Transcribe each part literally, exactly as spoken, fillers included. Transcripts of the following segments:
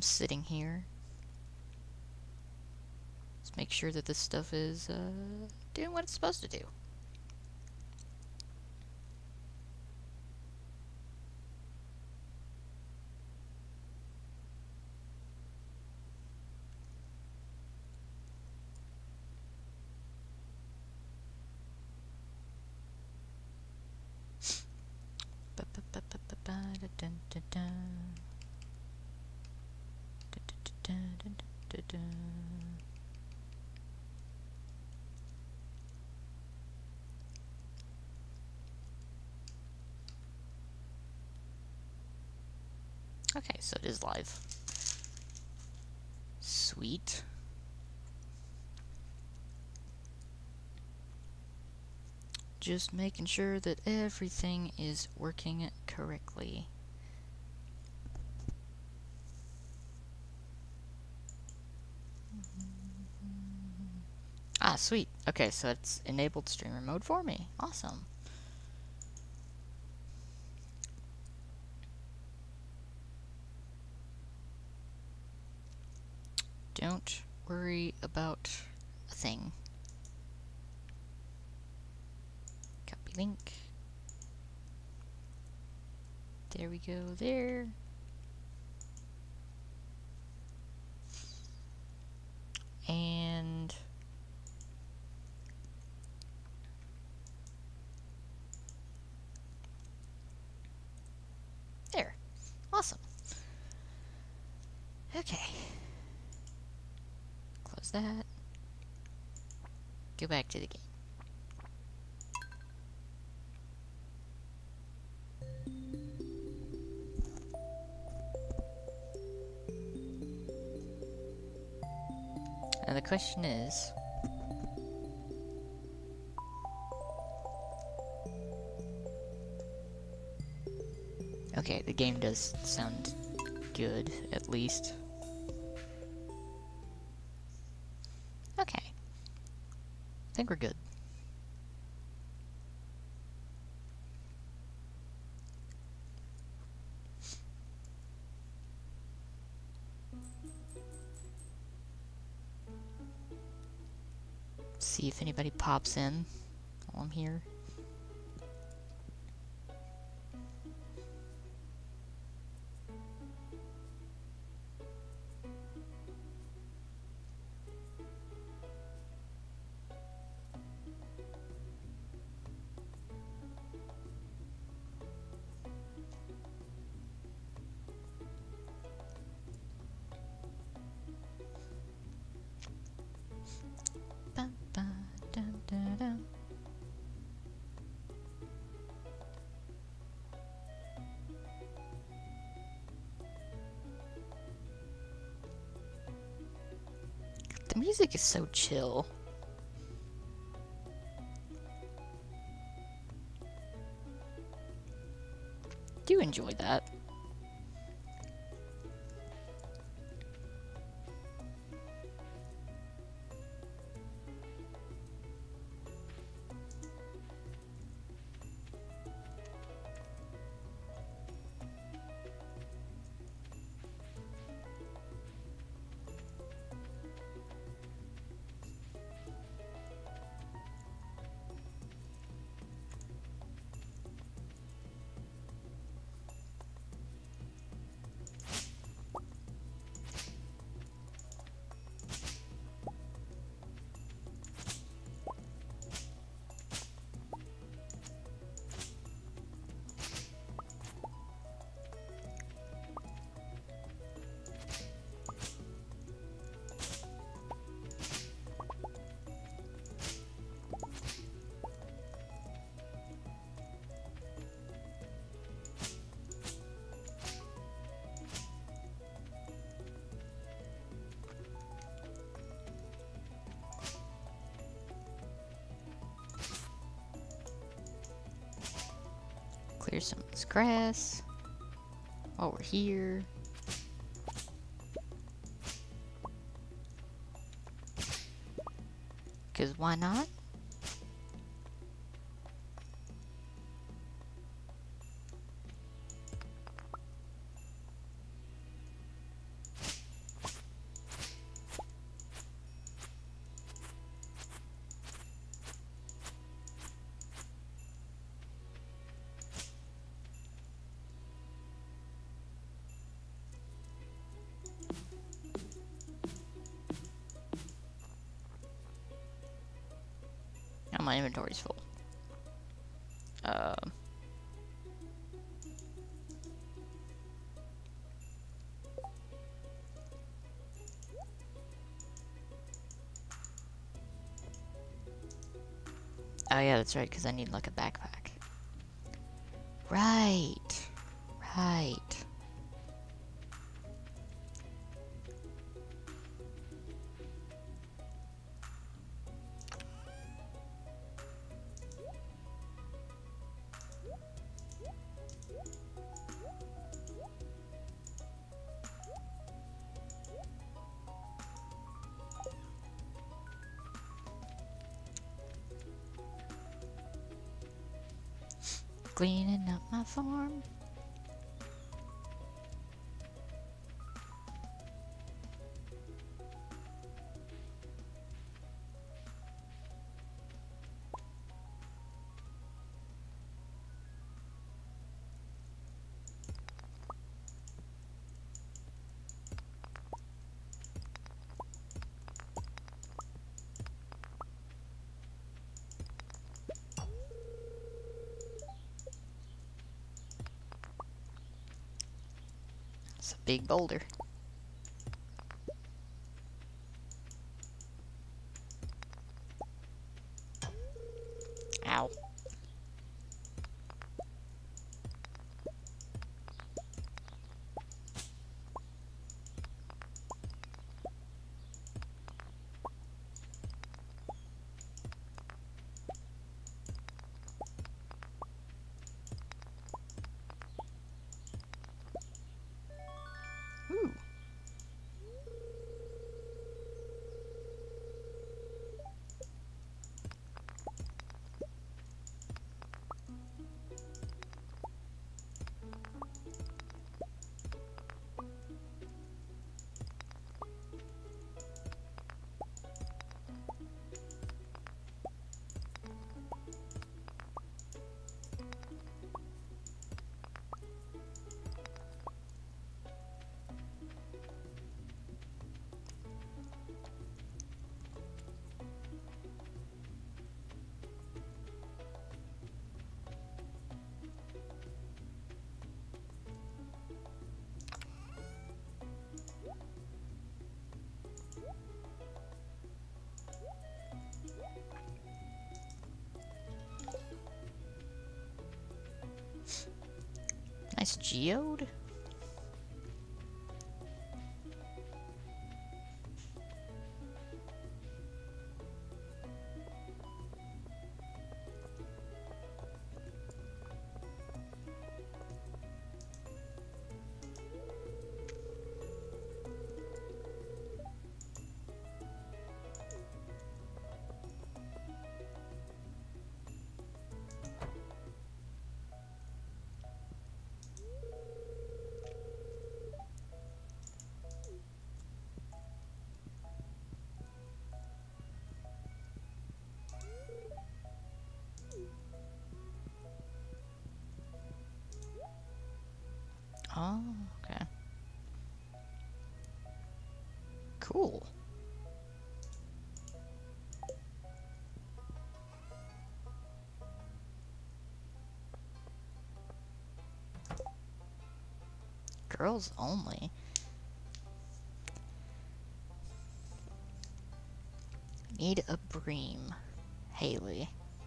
I'm sitting here. Let's make sure that this stuff is uh, doing what it's supposed to do. Okay, so it is live. Sweet. Just making sure that everything is working correctly. Ah, sweet. Okay, so it's enabled streamer mode for me. Awesome. Don't worry about a thing. Copy link. There we go there. And there. Awesome. Okay. Close that. Go back to the game. And the question is, okay, the game does sound good, at least. Okay. I think we're good. See if anybody pops in while I'm here. Dun, dun, dun, dun, dun. The music is so chill. Do enjoy that. Clear some of this grass while we're here. Because why not? Now my inventory's full. Um. Oh yeah, that's right, because I need like a backpack. Right. Right. Cleaning up my farm. It's a big boulder. Ow. Ooh. Nice geode. Oh, okay. Cool. Girls only. Need a bream. Haley.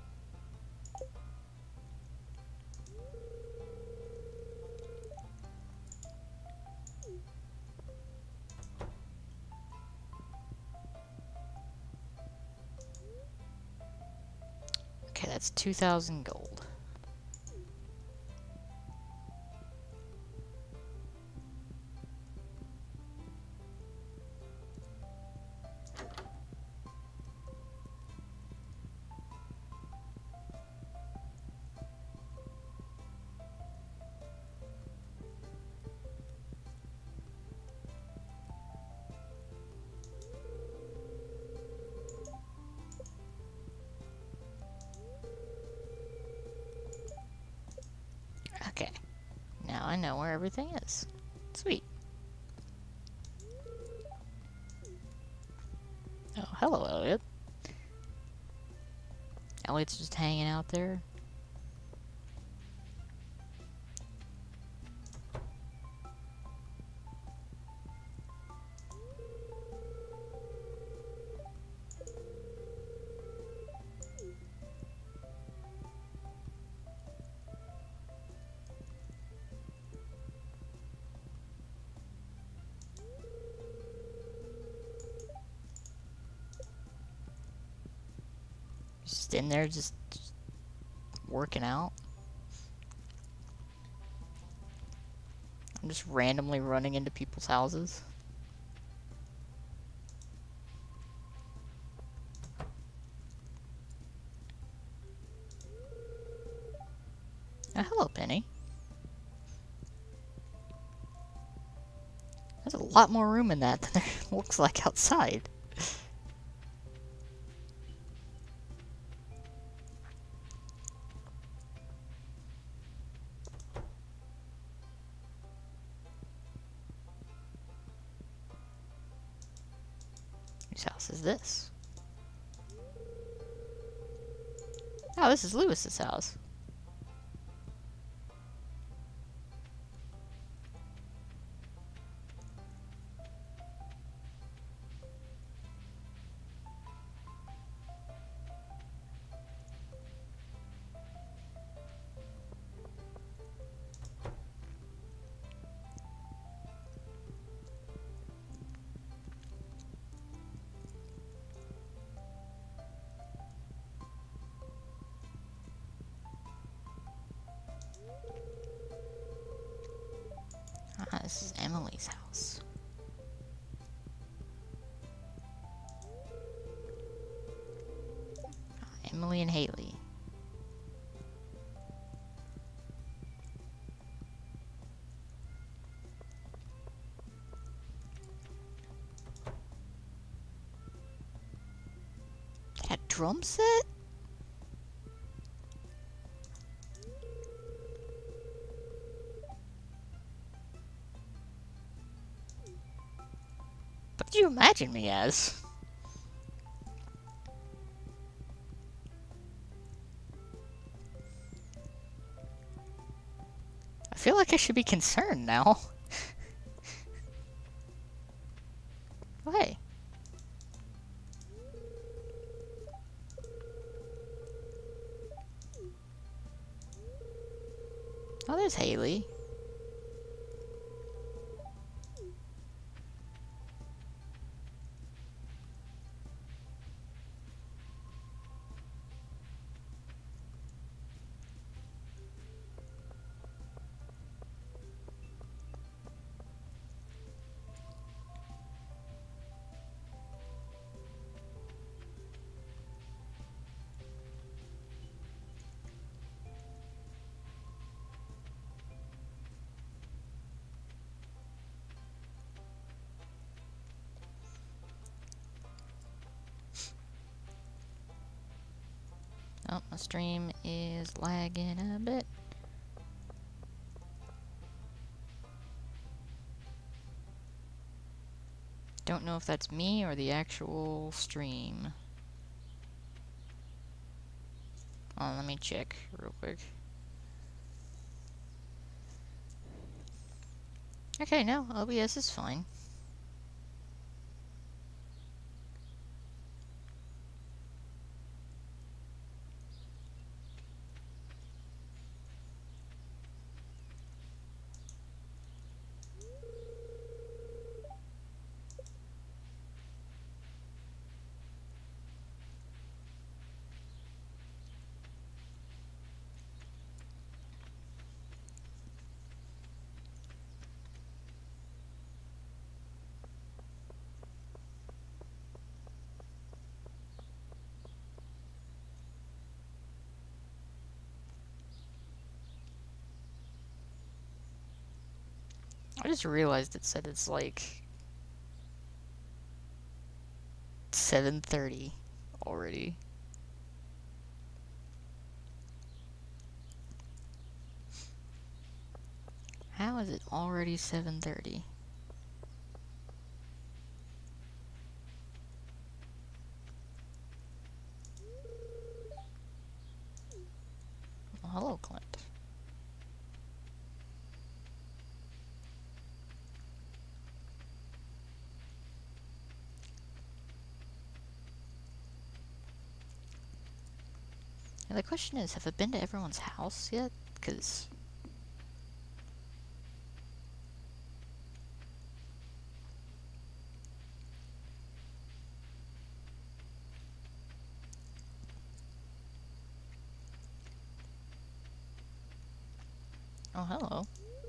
Okay, that's two thousand gold. Okay. Now I know where everything is. Sweet. Oh, hello, Elliot. Elliot's just hanging out there. Just in there, just, just working out. I'm just randomly running into people's houses. Oh, hello, Penny. There's a lot more room in that than there looks like outside. Whose house is this? Oh, this is Lewis's house. Ah, this is Emily's house. Ah, Emily and Haley. That drum set? What did you imagine me as? I feel like I should be concerned now. Hey. Oh, there's Haley. Oh, my stream is lagging a bit. Don't know if that's me or the actual stream. Oh, let me check real quick. Okay, no, O B S is fine. I just realized it said it's like seven thirty already. How is it already seven thirty? Now the question is, have I been to everyone's house yet? Because... Oh, hello.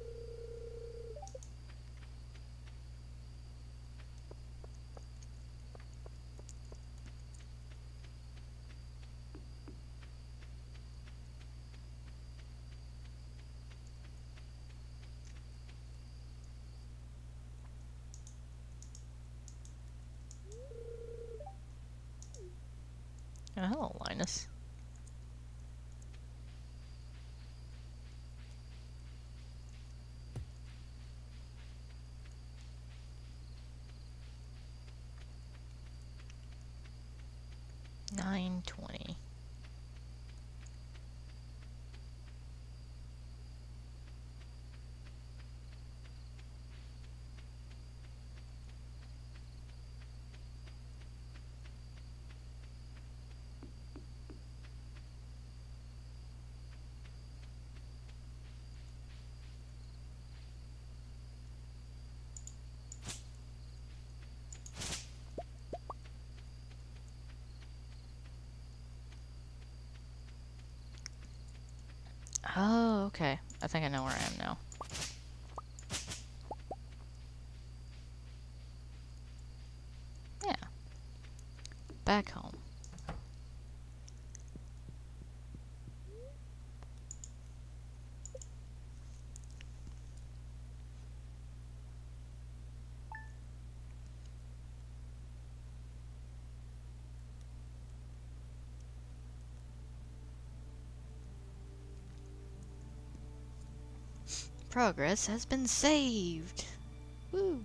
Oh, hello, Linus. nine twenty. Oh, okay. I think I know where I am now. Yeah. Back home. Progress has been saved! Woo!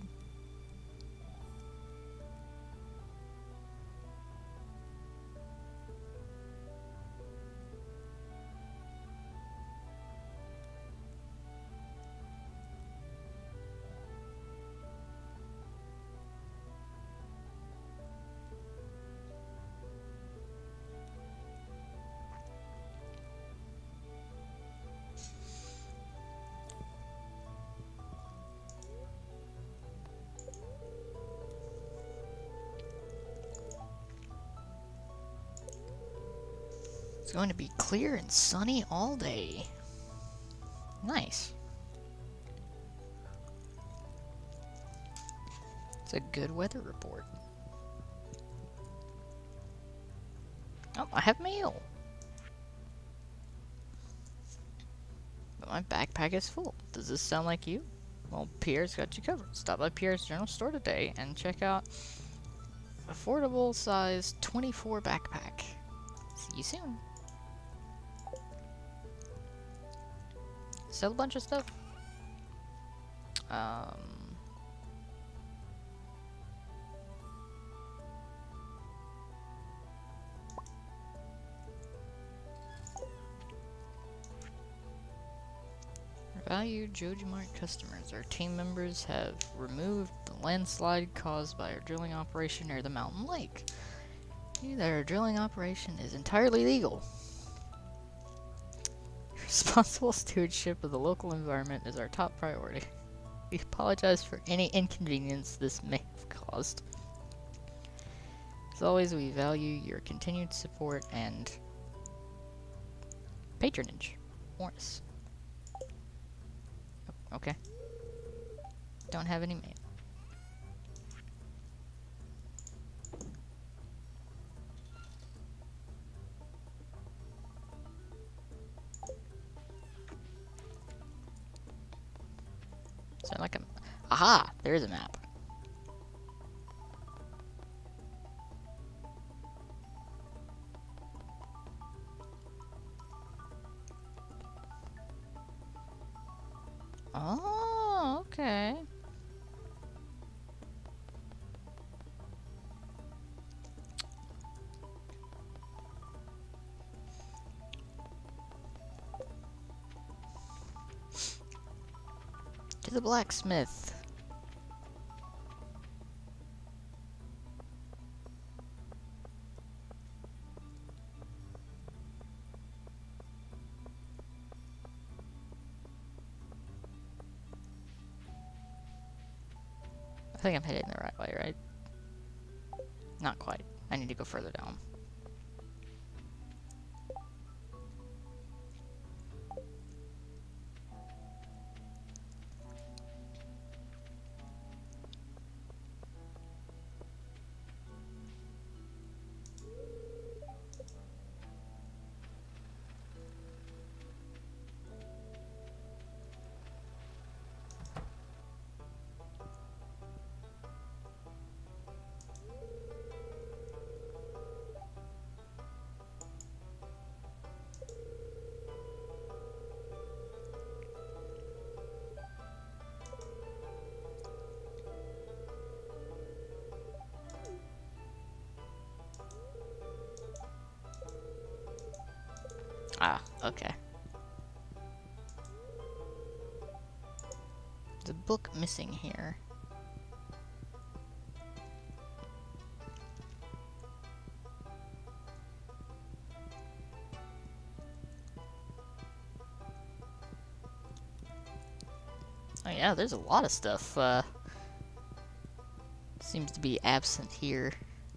It's going to be clear and sunny all day. Nice. It's a good weather report. Oh, I have mail. But my backpack is full. Does this sound like you? Well, Pierre's got you covered. Stop by Pierre's General Store today and check out affordable size twenty-four backpack. See you soon. Sell a bunch of stuff. Um... Valued Joji Mart customers. Our team members have removed the landslide caused by our drilling operation near the mountain lake. That our drilling operation is entirely legal. Responsible stewardship of the local environment is our top priority. We apologize for any inconvenience this may have caused. As always, we value your continued support and patronage. Morris. Okay. Don't have any mail. Sound like a... Aha! There's a map. Oh, okay. To the blacksmith. I think I'm heading the right way, right? Not quite. I need to go further down. Ah, okay. There's a book missing here. Oh yeah, there's a lot of stuff, uh, seems to be absent here.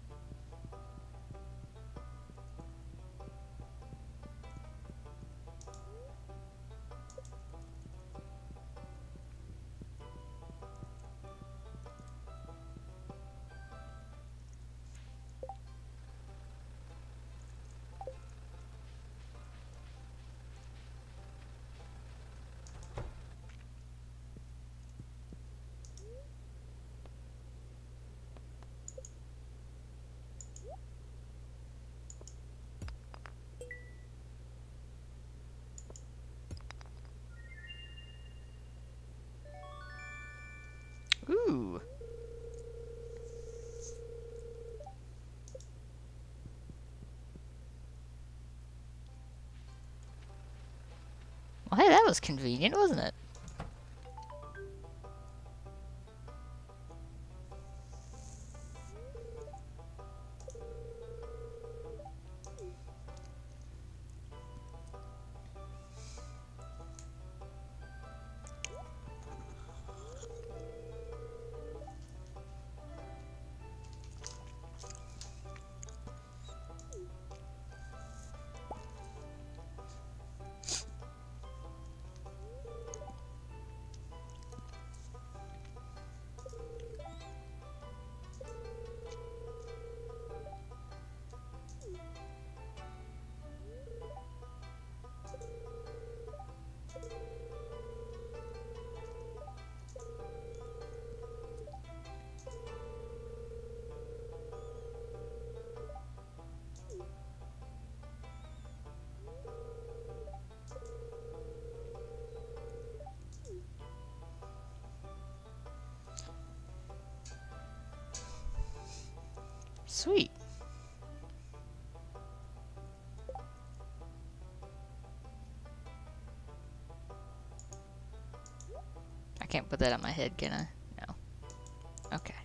Ooh. Well, hey, that was convenient, wasn't it? Sweet. I can't put that on my head, can I? No. Okay.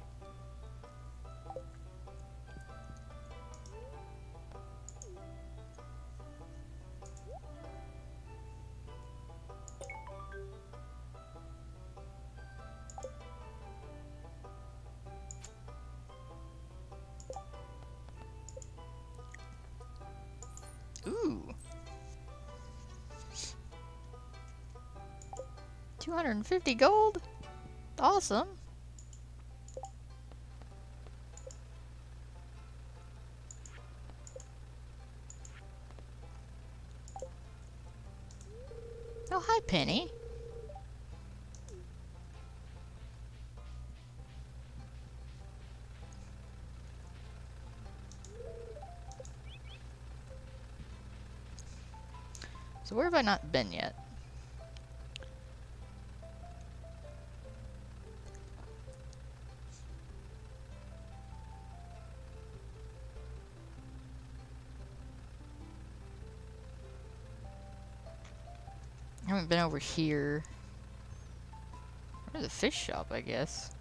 Ooh. two hundred fifty gold? Awesome. Oh, hi, Penny. So where have I not been yet? I haven't been over here. Where's the fish shop, I guess?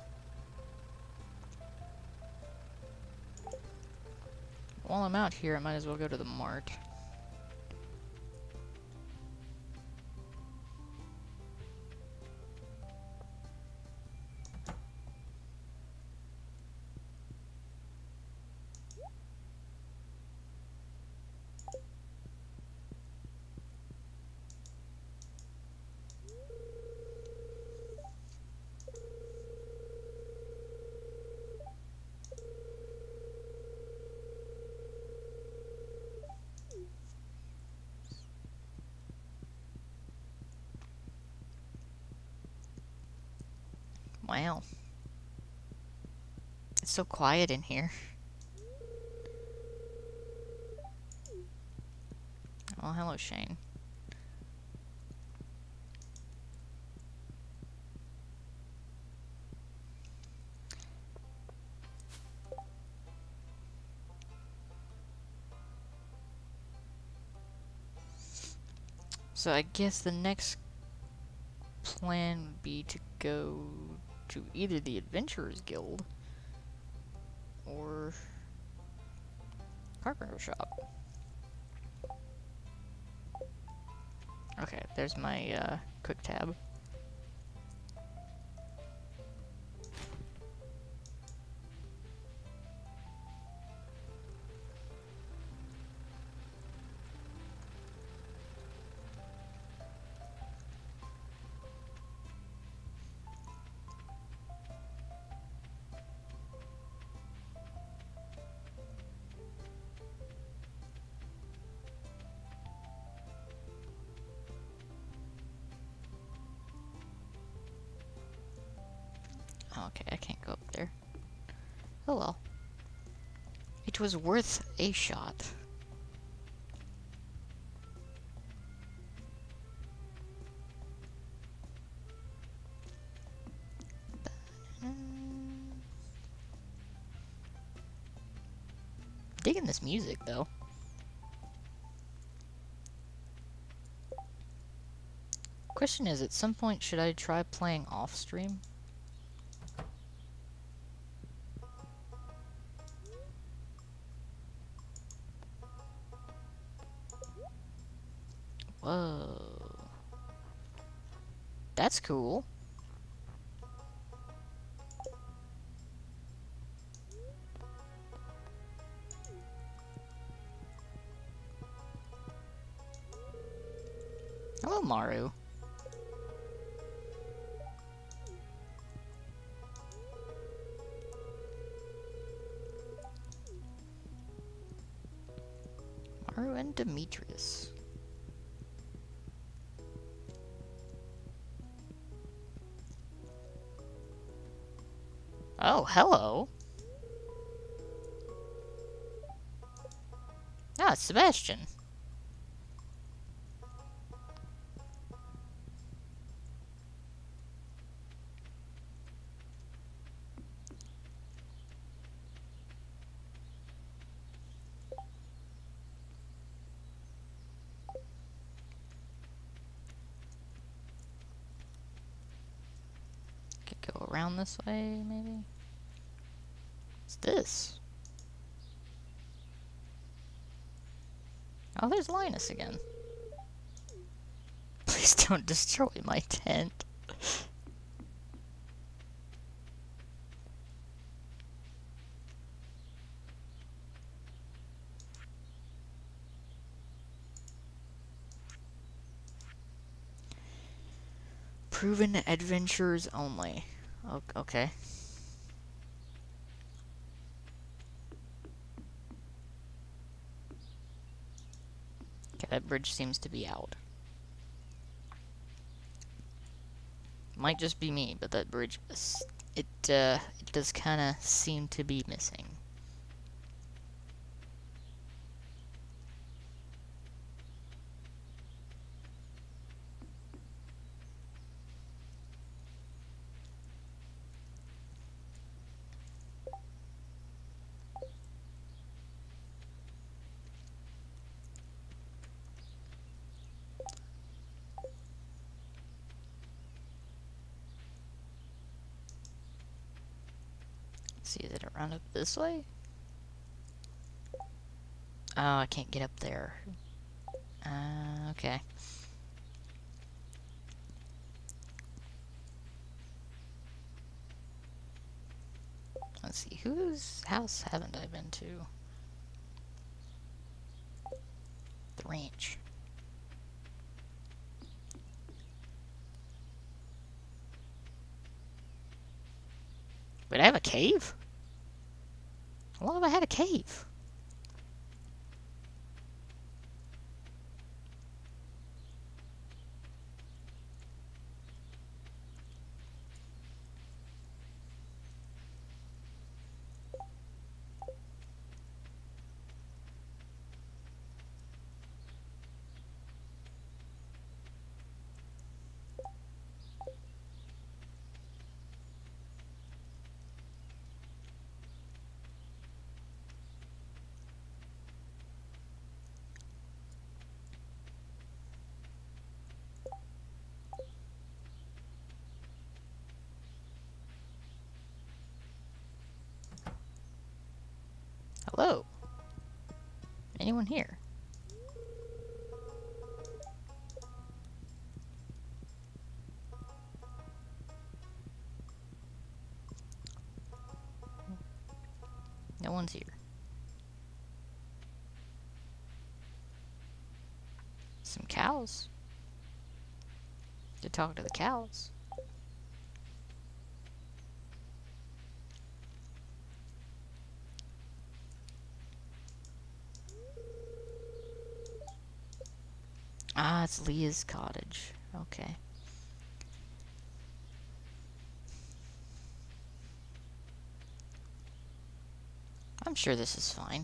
While I'm out here, I might as well go to the mart. Wow. It's so quiet in here. Oh, hello, Shane. So I guess the next plan would be to go to either the Adventurers Guild or Carpenter Shop. Okay, there's my uh, quick tab. Okay, I can't go up there. Oh well. It was worth a shot. Digging this music, though. Question is, at some point, should I try playing off stream? Whoa. That's cool. Hello, Maru. Maru and Demetrius. Oh, hello. Ah, it's Sebastian. Could go around this way, maybe? What's this? Oh, there's Linus again. Please don't destroy my tent. Proven adventures only. O okay. Okay, that bridge seems to be out. Might just be me, but that bridge, it, uh, it does kind of seem to be missing. Let's see, is it around up this way? Oh, I can't get up there. Uh, okay. Let's see, whose house haven't I been to? The ranch. Wait, I have a cave? How long have I had a cave? Hello? Anyone here? No one's here. Some cows. To talk to the cows. Ah, it's Leah's cottage. Okay. I'm sure this is fine.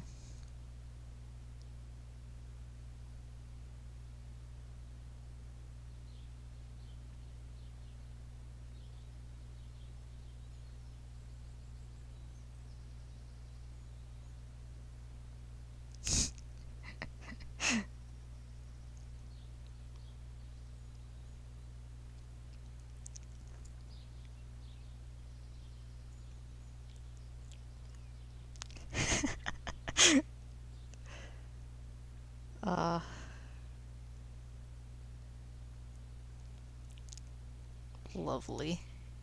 uh... Lovely.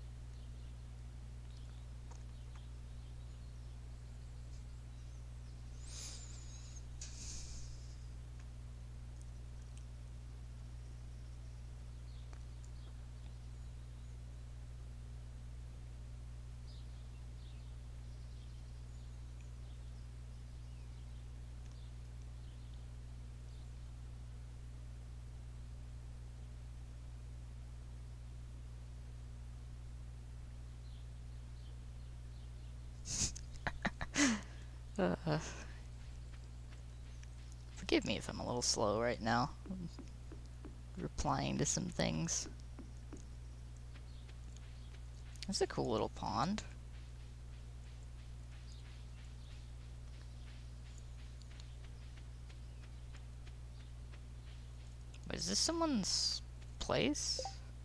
Uh, forgive me if I'm a little slow right now. I'm replying to some things. That's a cool little pond. Wait, is this someone's place?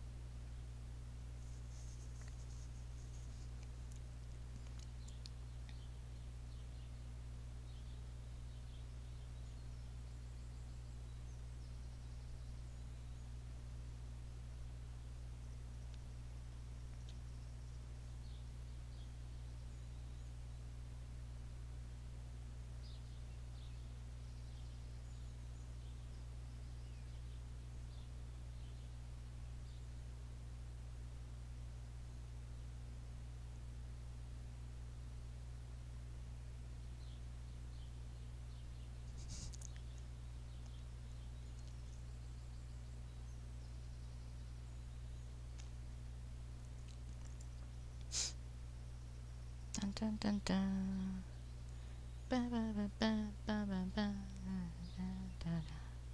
Dun dun dun dun. Ba ba ba ba ba ba ba da da da.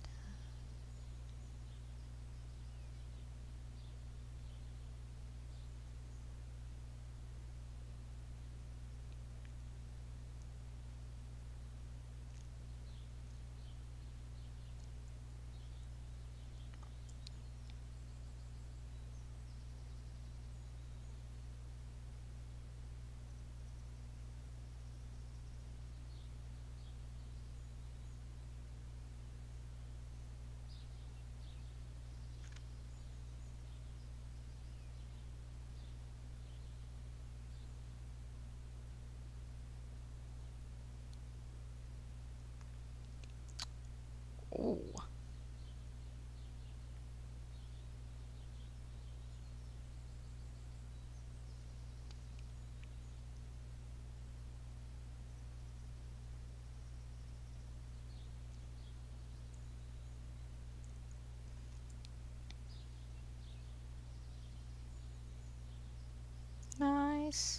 Oh. Nice.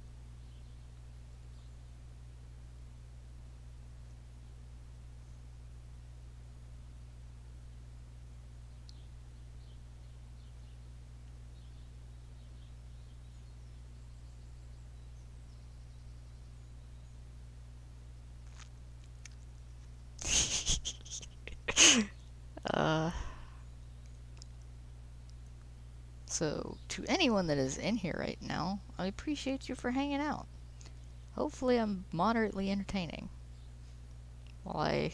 uh... So, to anyone that is in here right now, I appreciate you for hanging out. Hopefully I'm moderately entertaining. while I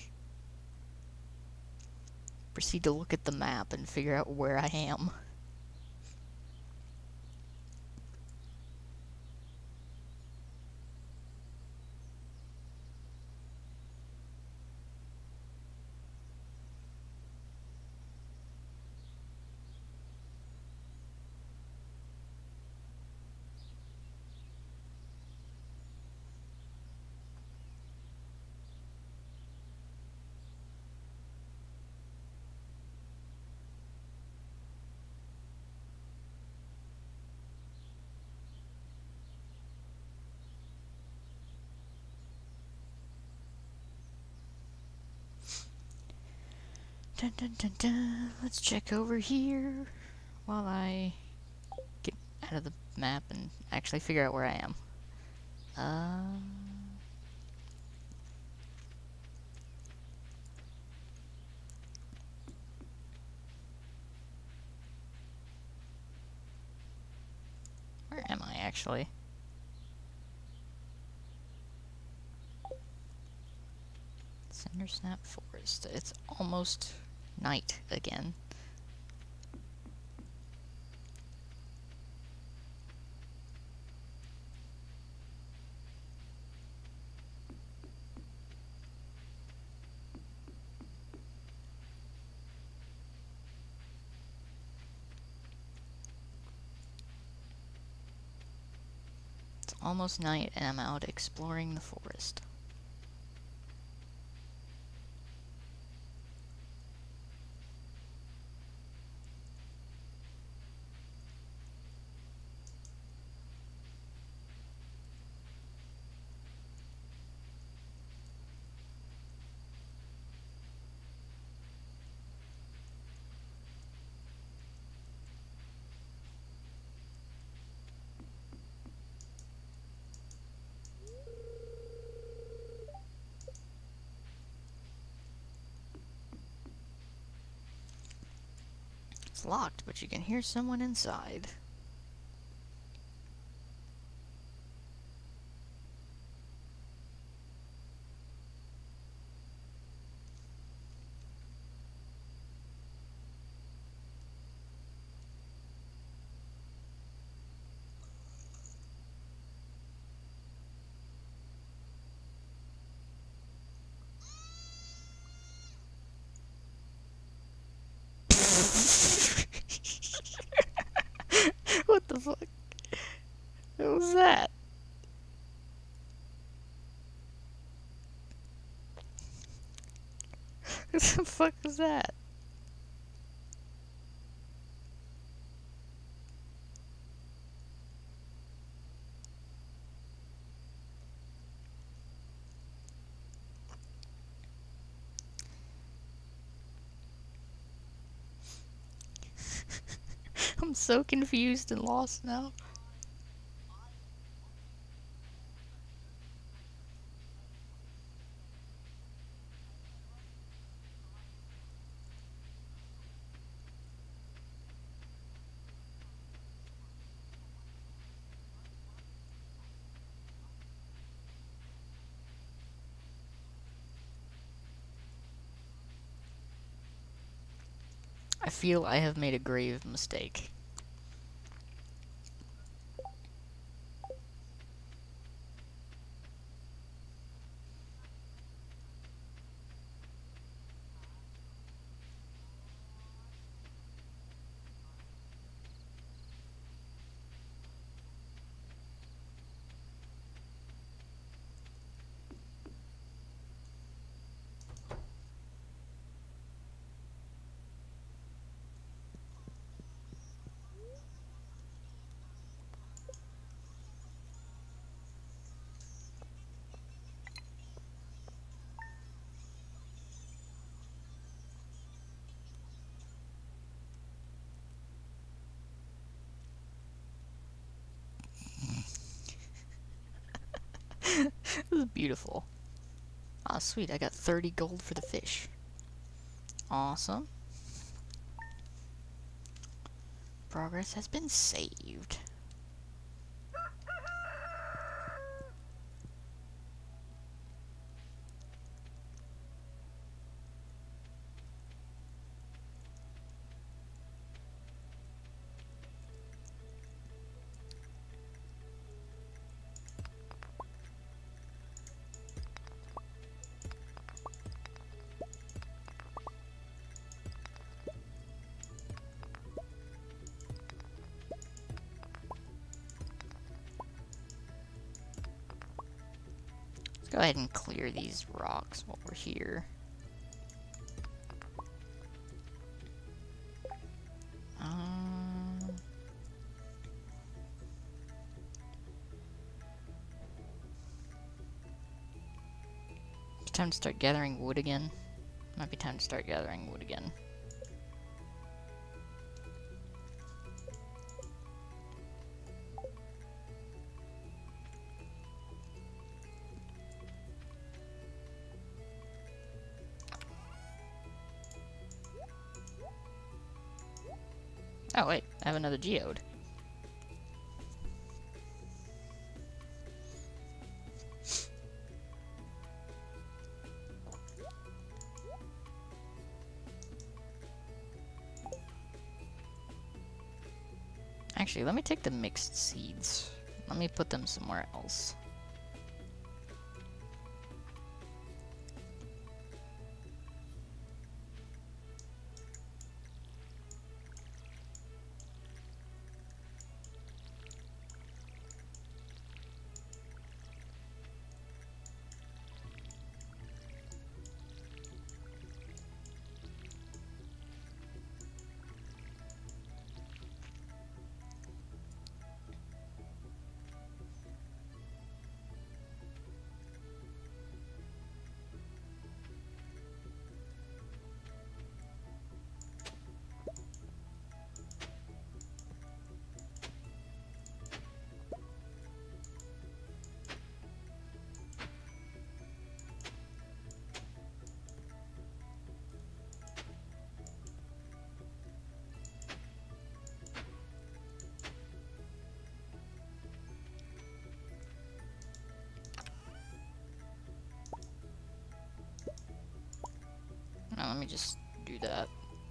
proceed to look at the map and figure out where I am. Dun, dun, dun, dun. Let's check over here while I get out of the map and actually figure out where I am. Uh, where am I actually? Cindersnap Forest. It's almost night again. It's almost night and I'm out exploring the forest. It's locked, but you can hear someone inside. What the fuck? What was that? What the fuck was that? I'm so confused and lost now. I feel I have made a grave mistake. This is beautiful. Ah, sweet, I got thirty gold for the fish. Awesome. Progress has been saved. ahead and clear these rocks while we're here. Um, time to start gathering wood again. Might be time to start gathering wood again. Oh wait, I have another geode. Actually, let me take the mixed seeds. Let me put them somewhere else. Now let me just do that.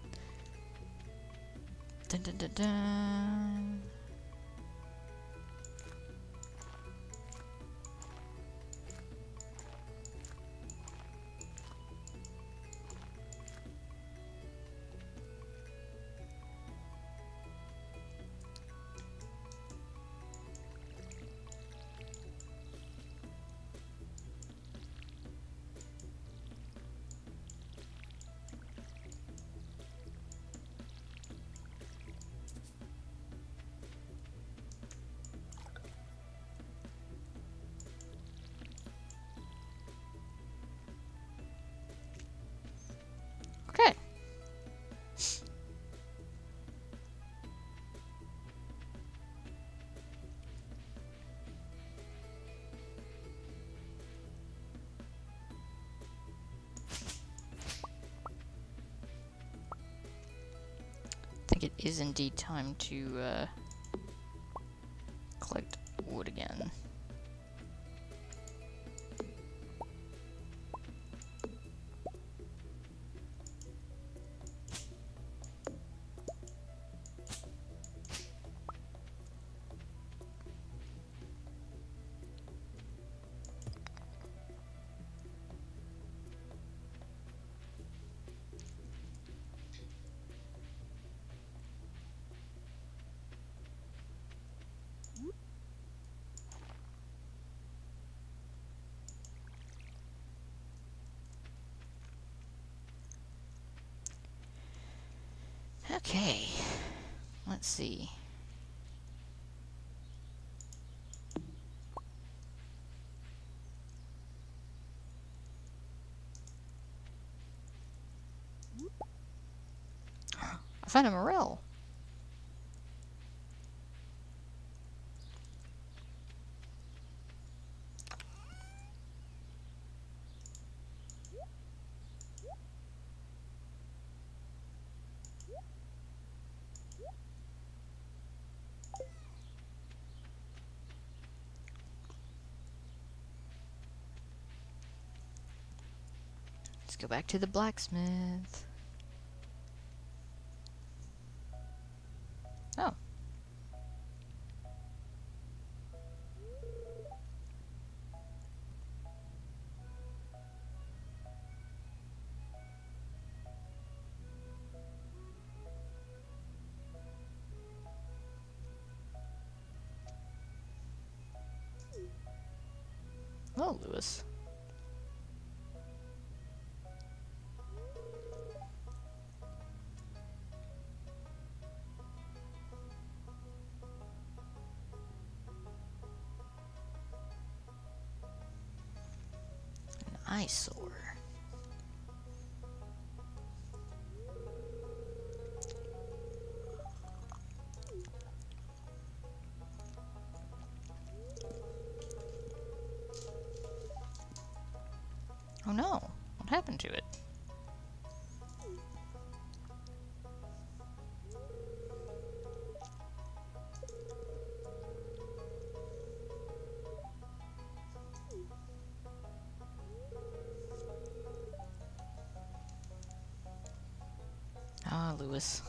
Dun, dun, dun, dun. Okay. I think it is indeed time to uh, collect wood again. Okay, let's see. I found a morel. Let's go back to the blacksmith. Oh. Oh, Lewis. eyesore. Oh no, what happened to it? Ah, Lewis.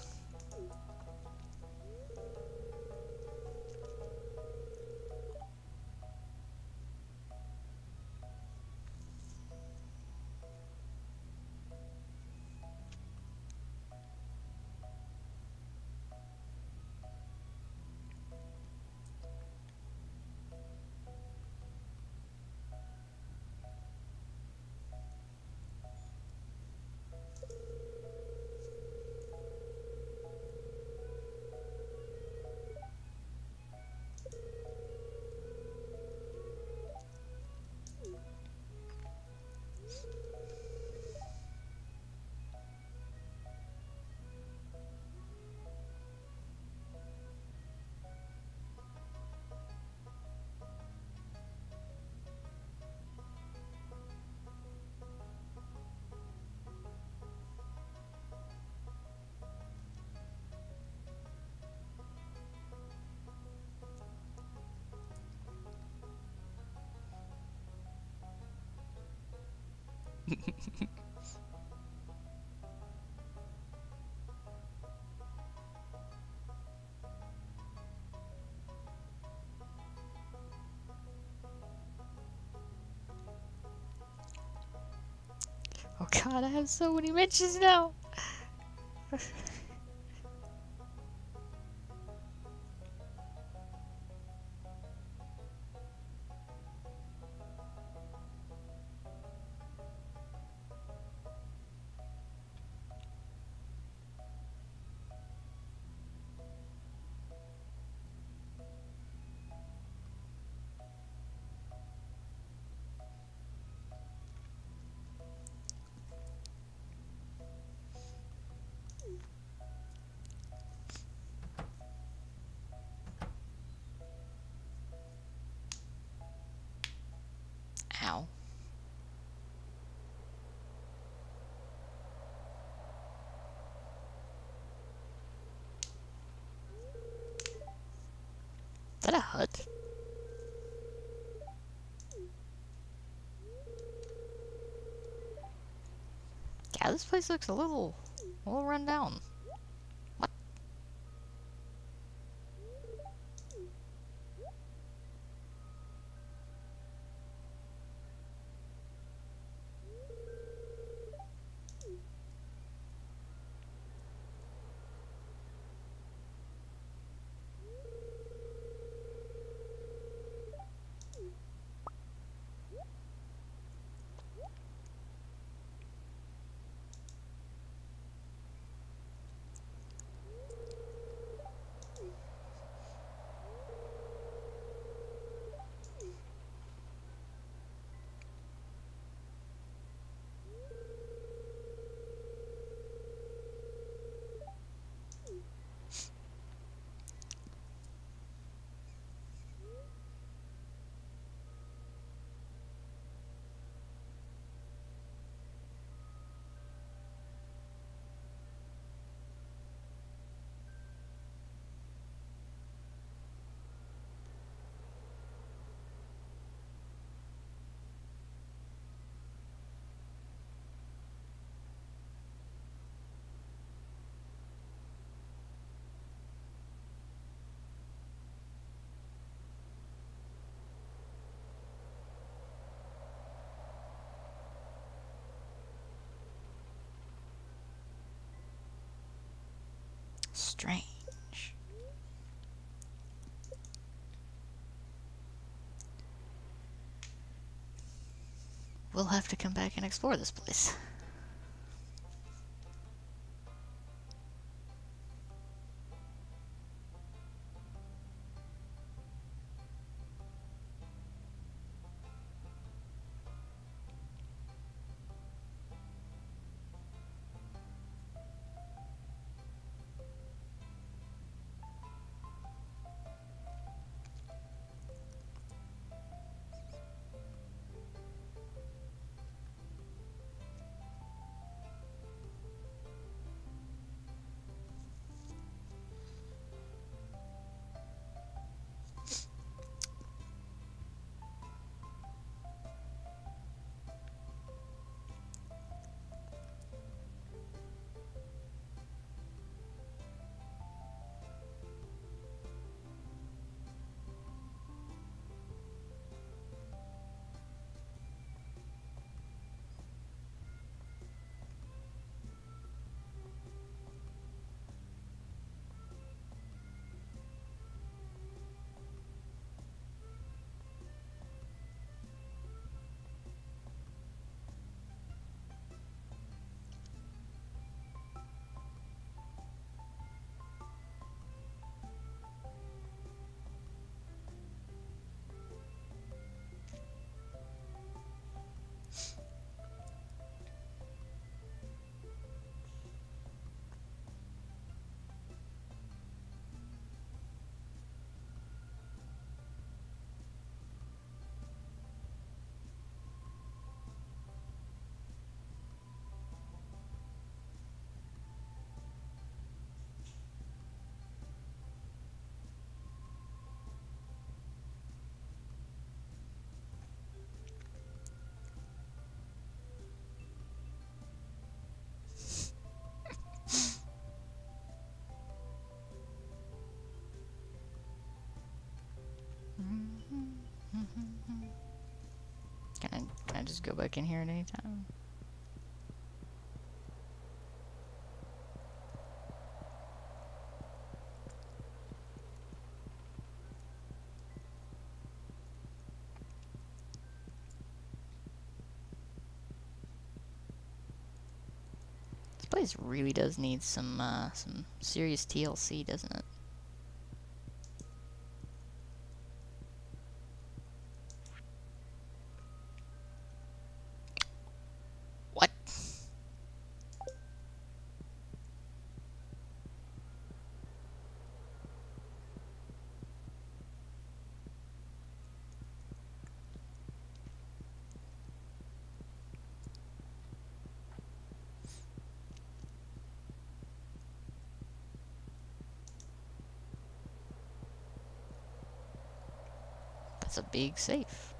Oh god, I have so many mentions now! Ow. Is that a hut? Yeah, this place looks a little, a little run down. What? Strange. We'll have to come back and explore this place. just go back in here at any time. This place really does need some uh, some serious T L C, doesn't it? What? That's a big safe.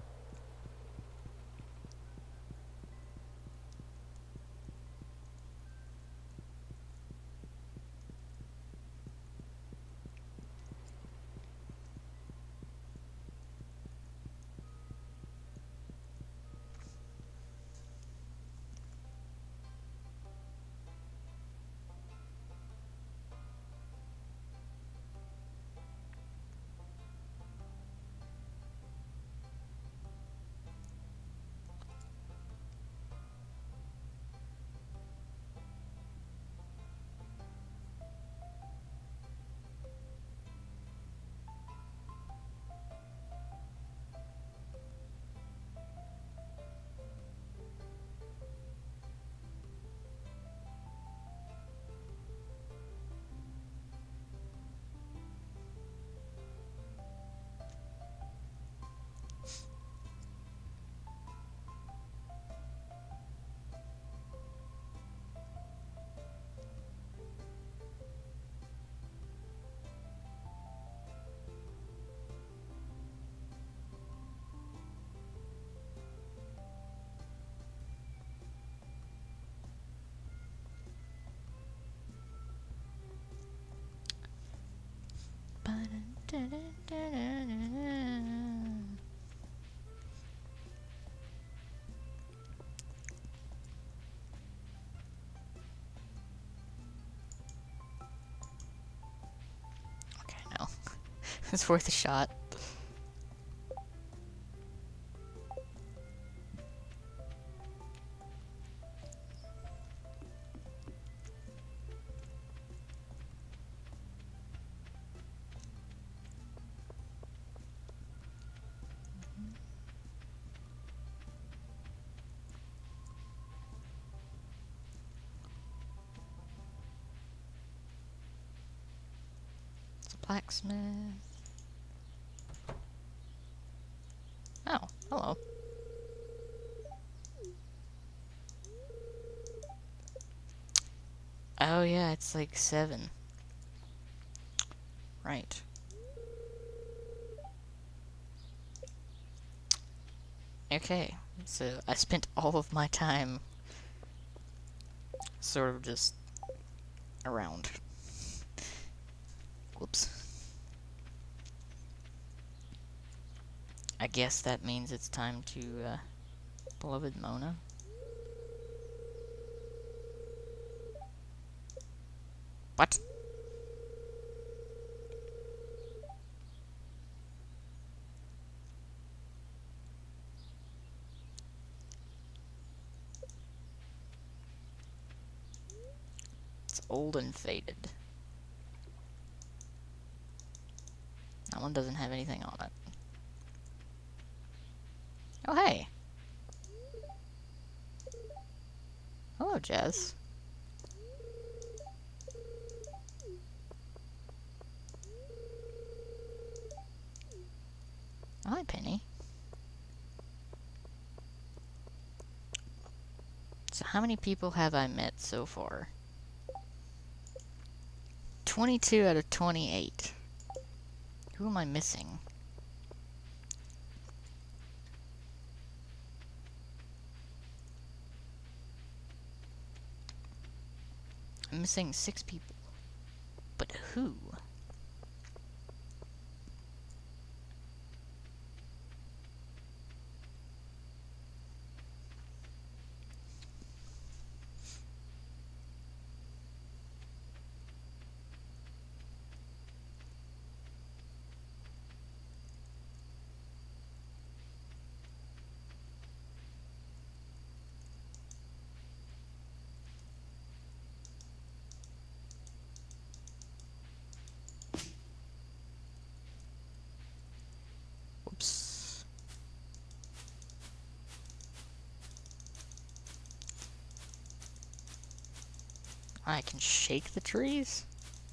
Okay, no. It's worth a shot. It's a blacksmith. Oh, hello. Oh yeah, it's like seven. Right. Okay, so I spent all of my time sort of just around. Whoops. I guess that means it's time to, uh, beloved Mona. What? It's old and faded. That one doesn't have anything on it. Oh, hey! Hello, Jazz. Hi, Penny. So how many people have I met so far? twenty-two out of twenty-eight. Who am I missing? I'm missing six people. But who? I can shake the trees?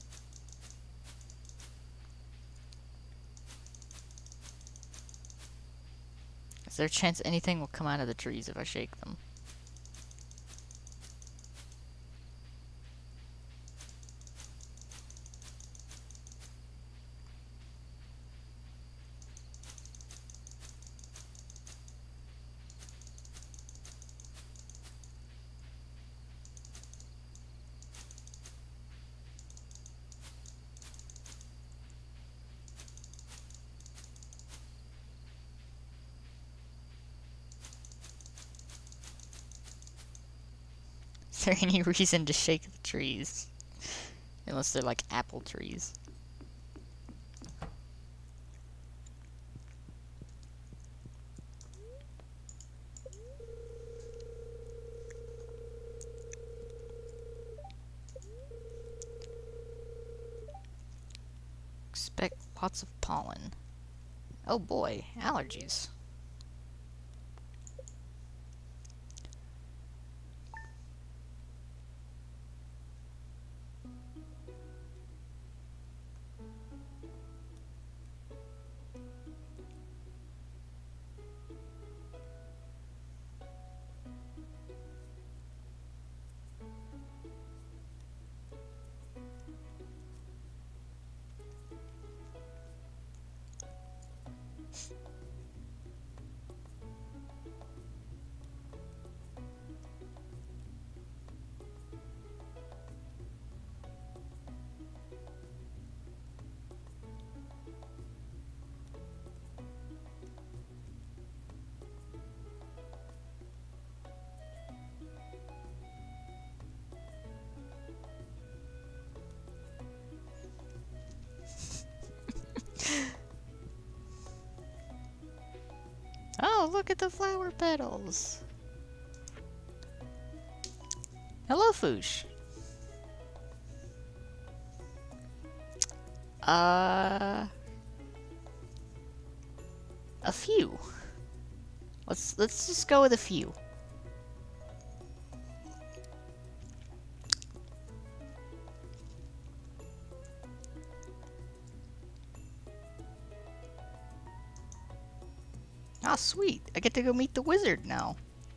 Is there a chance anything will come out of the trees if I shake them? Is there any reason to shake the trees? Unless they're like apple trees. Expect lots of pollen. Oh boy, allergies. Oh, look at the flower petals. Hello, Foosh. Uh, a few. Let's let's just go with a few. Ah, sweet. I get to go meet the wizard now.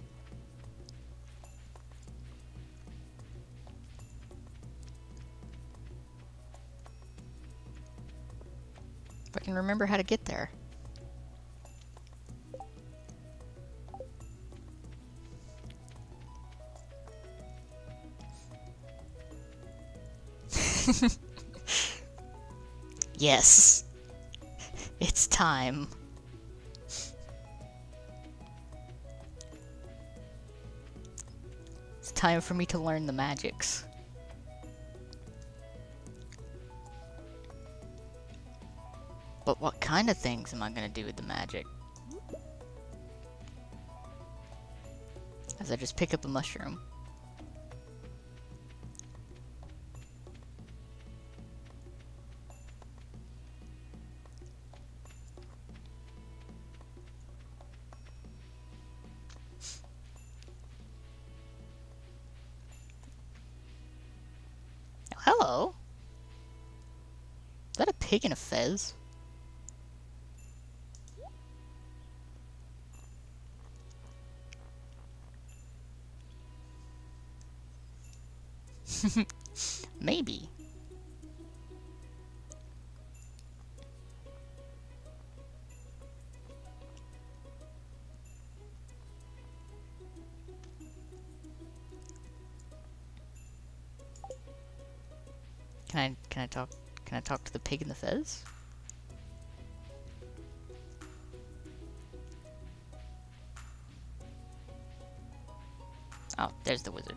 If I can remember how to get there. Yes. It's time. It's time for me to learn the magics. But what kind of things am I gonna do with the magic? As I just pick up a mushroom. Hello? Is that a pig in a fez? Maybe. Can I can I talk can I talk to the pig in the fez? Oh, there's the wizard.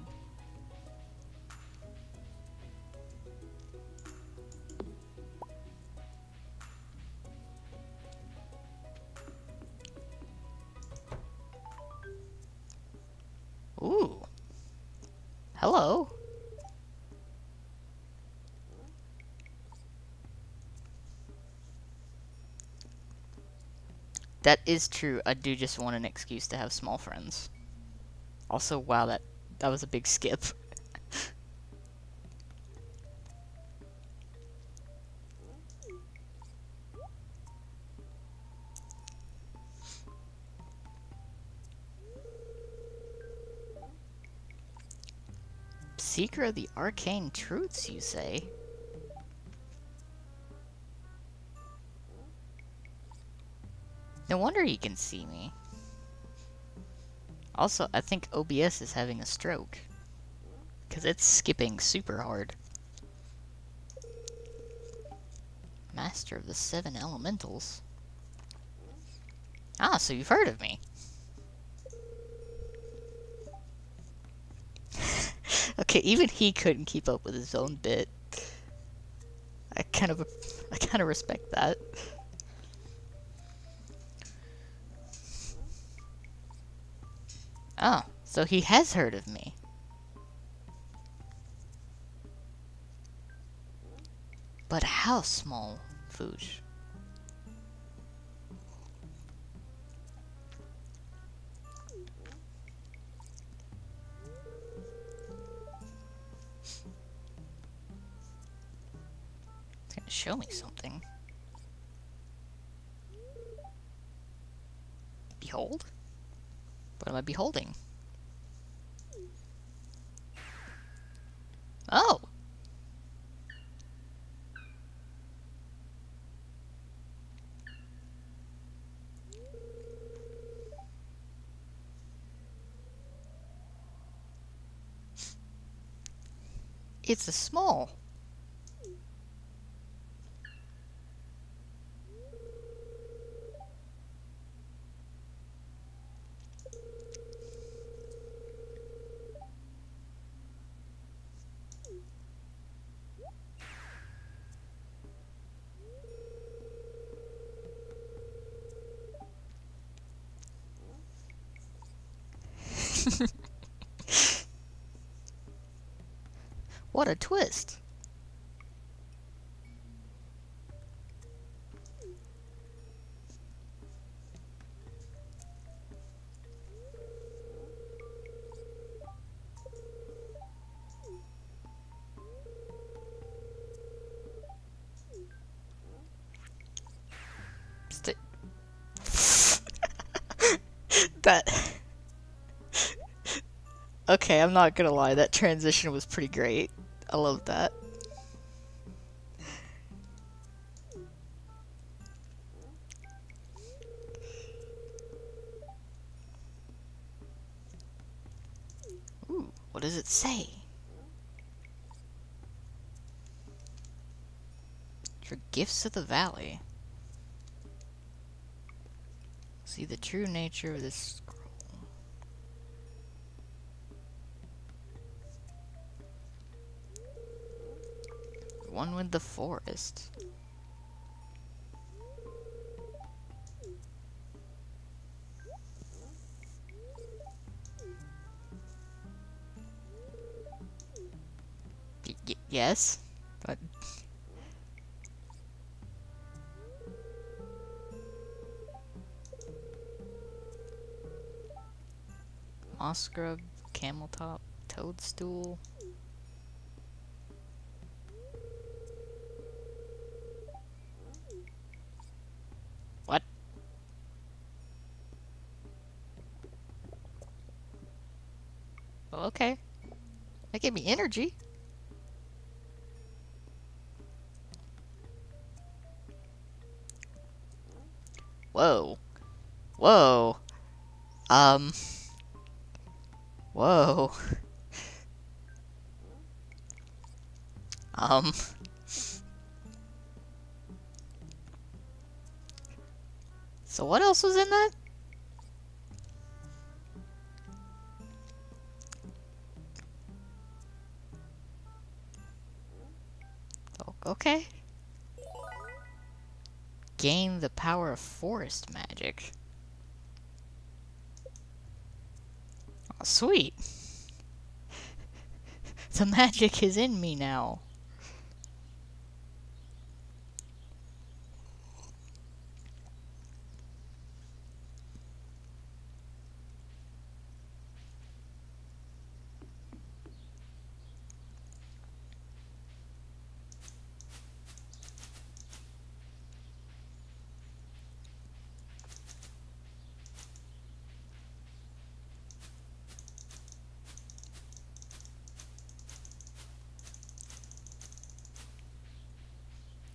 Ooh. Hello. That is true. I do just want an excuse to have small friends. Also, wow, that that was a big skip. Seeker of the arcane truths, you say? No wonder he can see me. Also, I think O B S is having a stroke. Because it's skipping super hard. Master of the Seven Elementals. Ah, so you've heard of me. Okay, even he couldn't keep up with his own bit. I kind of, I kind of respect that. Oh, so he has heard of me. But how small, Foosh? It's gonna show me something. Behold? What am I beholding? Oh! It's a small. What a twist. St that... Okay, I'm not gonna lie, that transition was pretty great. I love that. Ooh, what does it say? For gifts of the valley. See the true nature of this scroll. One with the forest. Y y yes, but moss scrub, camel top, toadstool. What? Well, okay. That gave me energy. Whoa. Whoa. Um. Whoa. Um. So what else was in that? Oh, okay. Gain the power of forest magic. Oh, sweet. The magic is in me now.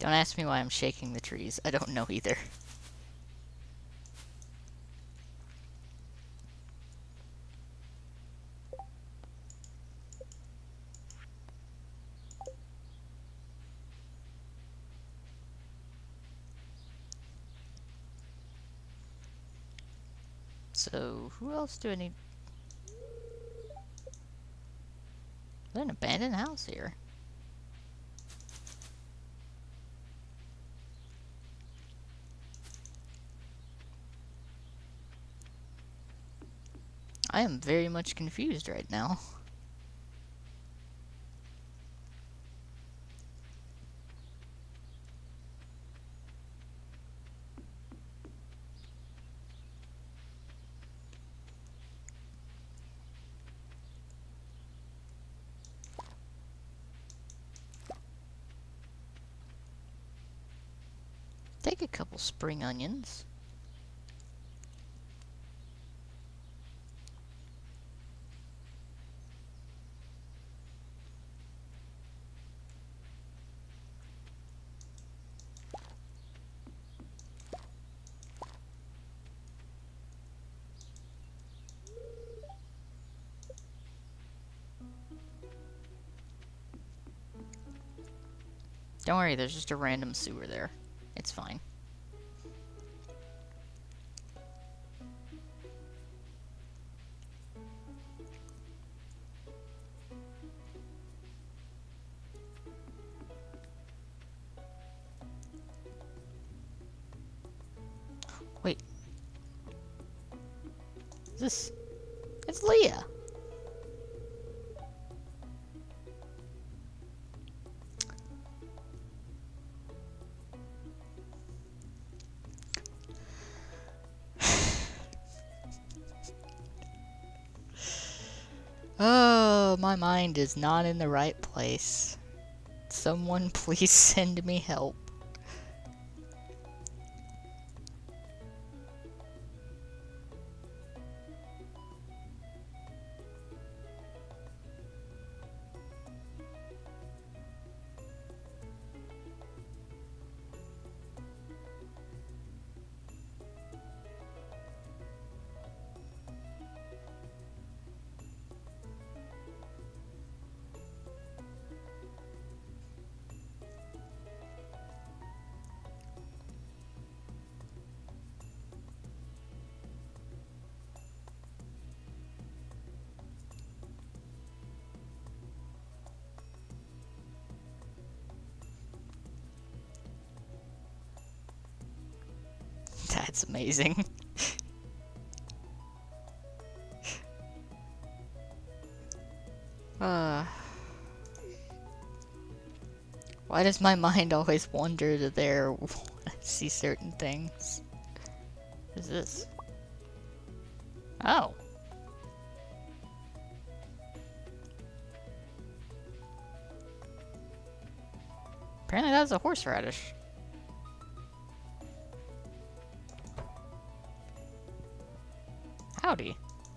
Don't ask me why I'm shaking the trees. I don't know either. So, who else do I need? There's an abandoned house here. I am very much confused right now. Take a couple spring onions. Don't worry, there's just a random sewer there. It's fine. Wait. Is this... It's Leah! Oh, my mind is not in the right place. Someone please send me help. That's amazing. uh, why does my mind always wander to there when I see certain things? What is this? Oh. Apparently that was a horseradish. Howdy.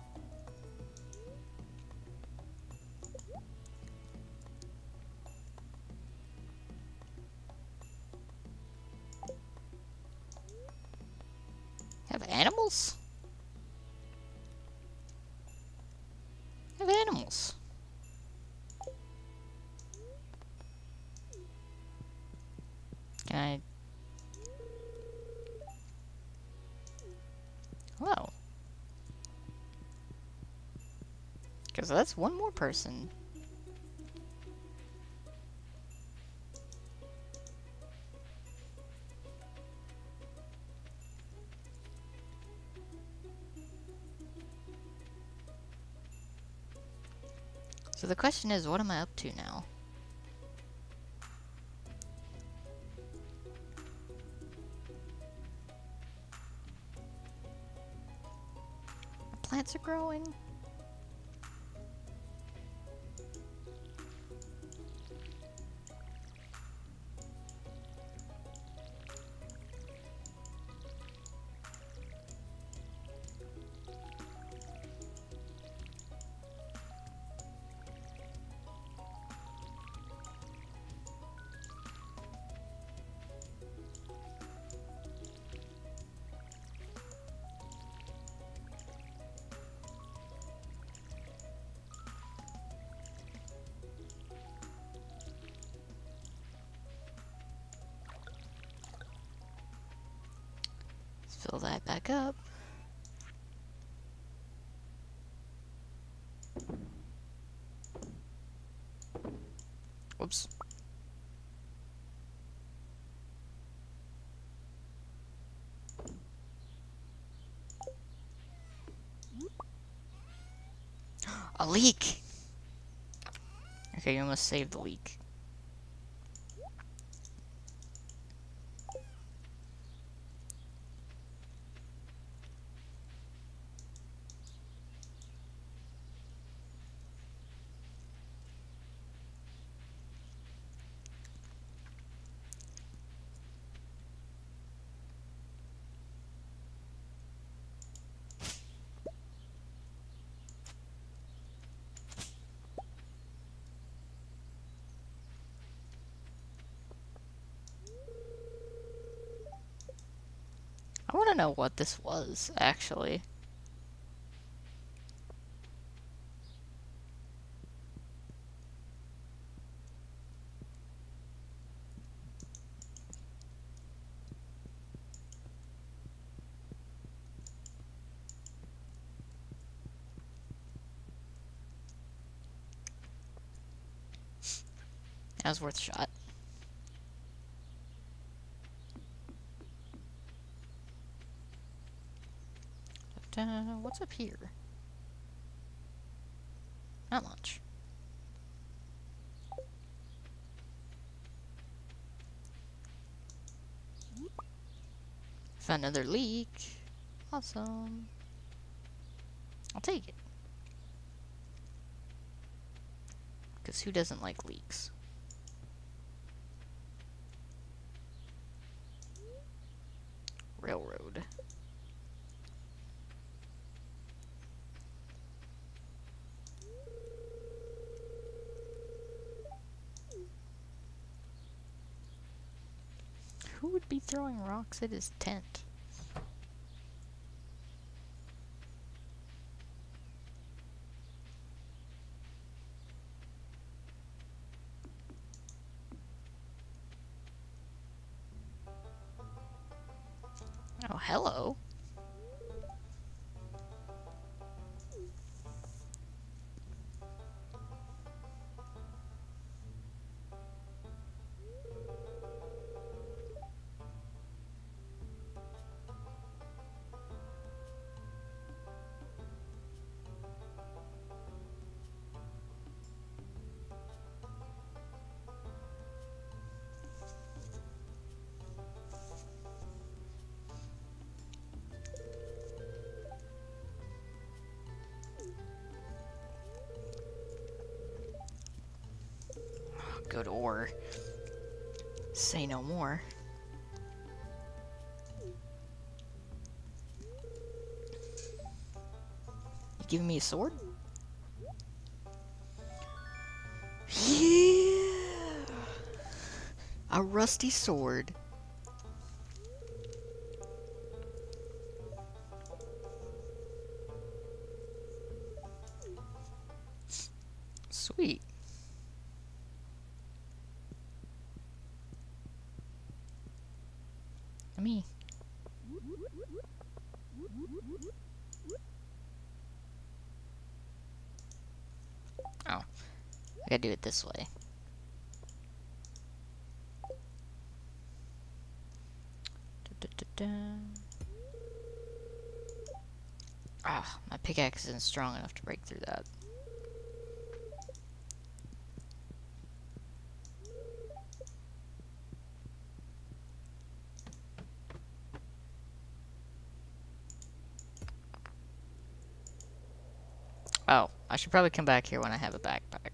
Have animals? Have animals. Can I... Oh. Because that's one more person. So the question is, what am I up to now? Plants are growing. Fill that back up. Whoops. A leak! Okay, you must save the leak. I want to know what this was, actually. That was worth a shot. But, uh, what's up here? Not much. Found another leak. Awesome. I'll take it. Because who doesn't like leaks? Railroad. Who would be throwing rocks at his tent? Oh, hello. Good ore. Say no more. You giving me a sword? Yeah! A rusty sword. Sweet. Me. Oh. I gotta do it this way. Da, da, da, da. Ah, my pickaxe isn't strong enough to break through that. Oh, I should probably come back here when I have a backpack.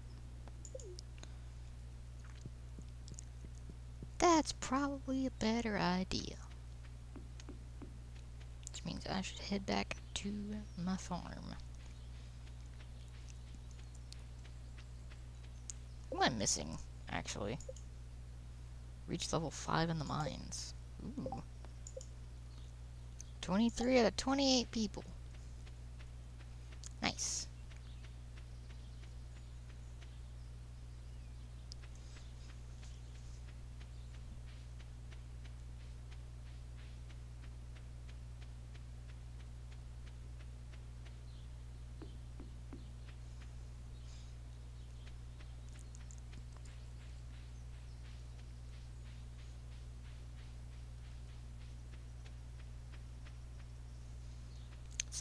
That's probably a better idea. Which means I should head back to my farm. What am I missing, actually? Reach level five in the mines. Ooh. twenty-three out of twenty-eight people. Nice.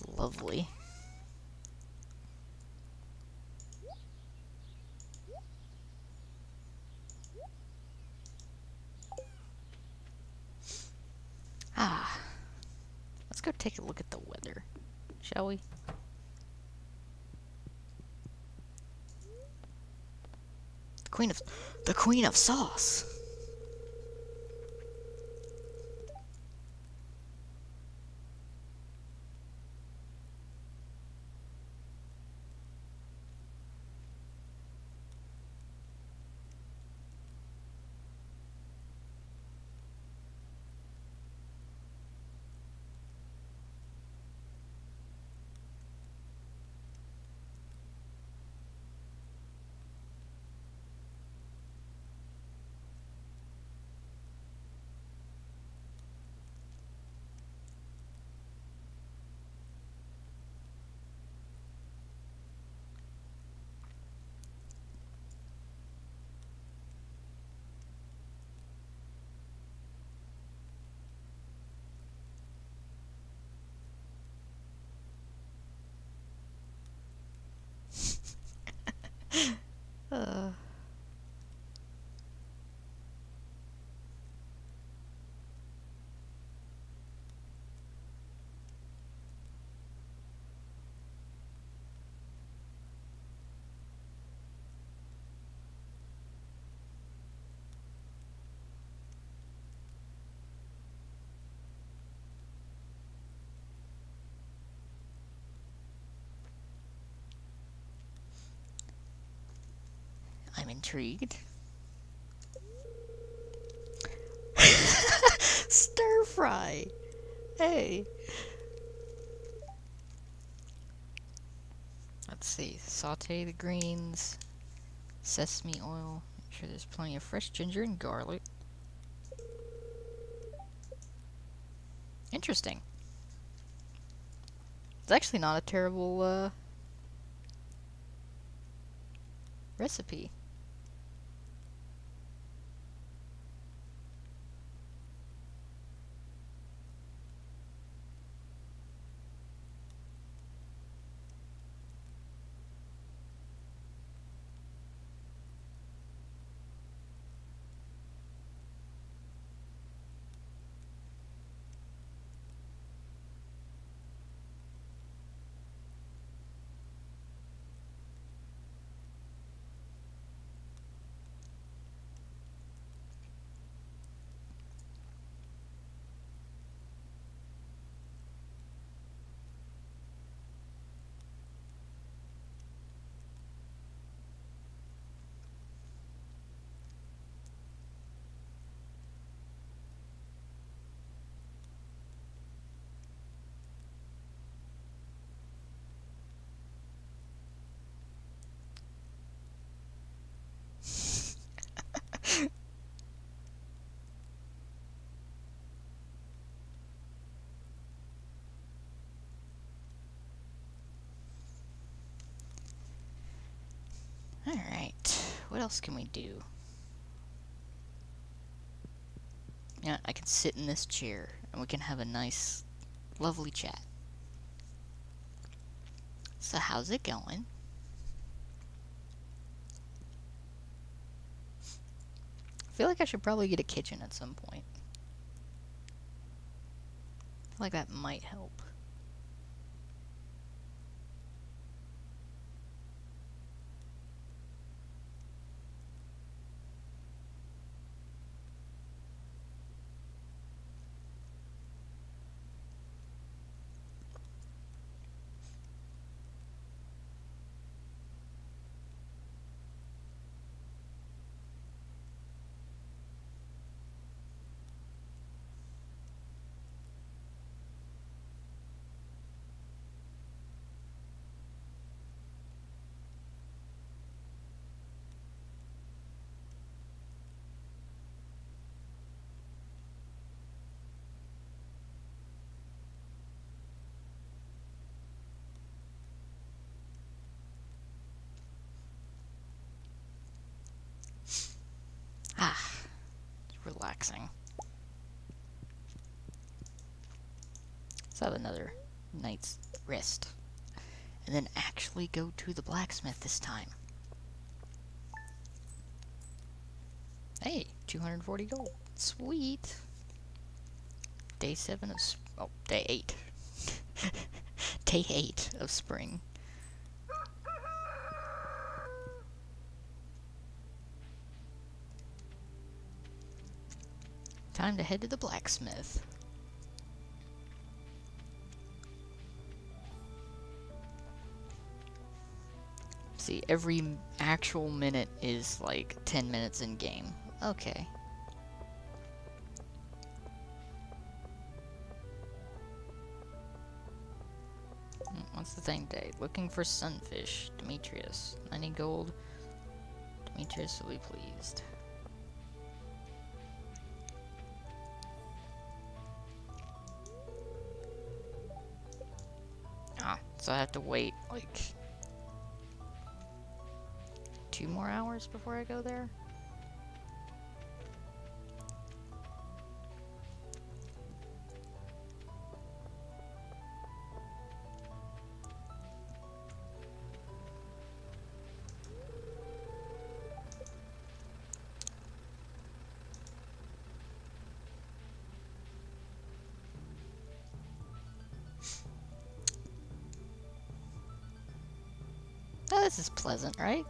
It's lovely. Ah, let's go take a look at the weather, shall we? The Queen of the Queen of Sauce. uh. I'm intrigued. Stir fry. Hey. Let's see. Saute the greens. Sesame oil. Make sure there's plenty of fresh ginger and garlic. Interesting. It's actually not a terrible uh, recipe. Alright, what else can we do? Yeah, I can sit in this chair and we can have a nice, lovely chat. So how's it going? I feel like I should probably get a kitchen at some point. I feel like that might help. Ah, it's relaxing. Let's have another night's rest, and then actually go to the blacksmith this time. Hey, two hundred forty gold. Sweet. Day seven of... Sp oh, day eight. Day eight of spring. Time to head to the blacksmith. See, every actual minute is like ten minutes in game. Okay. What's the thing day? Looking for sunfish. Demetrius. ninety gold. Demetrius will be pleased. Ah, so I have to wait like two more hours before I go there? Oh, this is pleasant, right?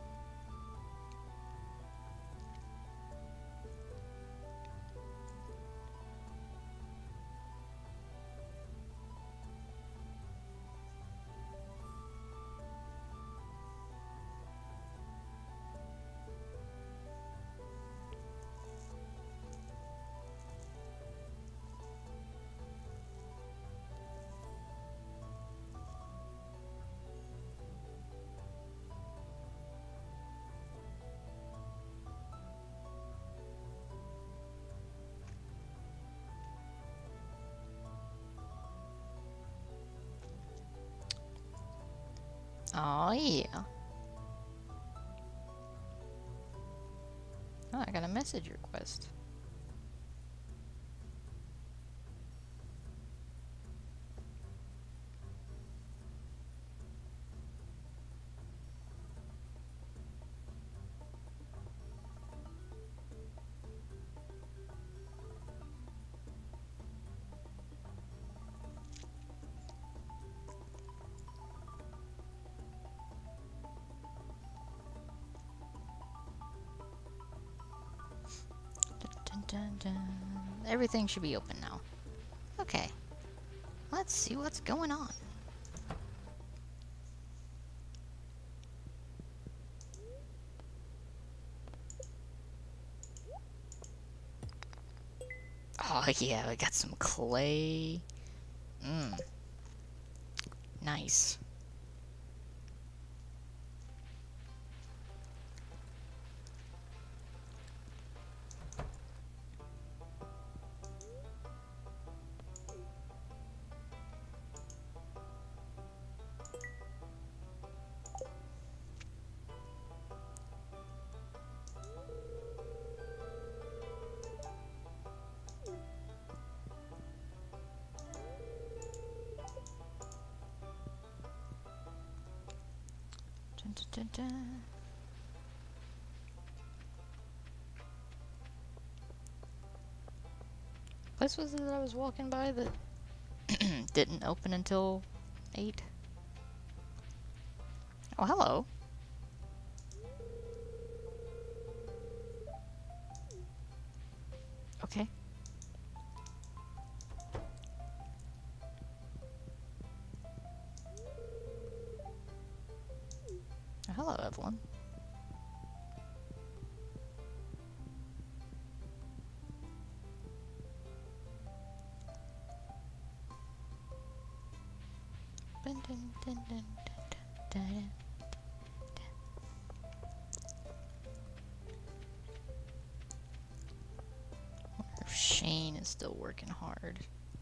Oh yeah. Oh, I got a message request. Dun, dun, dun. Everything should be open now. Okay. Let's see what's going on. Oh yeah, we got some clay. Mmm. Nice. Dun, dun, dun, dun. Place was it that I was walking by that didn't open until eight? Oh, hello. Okay. Oh, hello, Evelyn. Dun, dun, dun, dun, dun, dun, dun. Wonder if Shane is still working hard.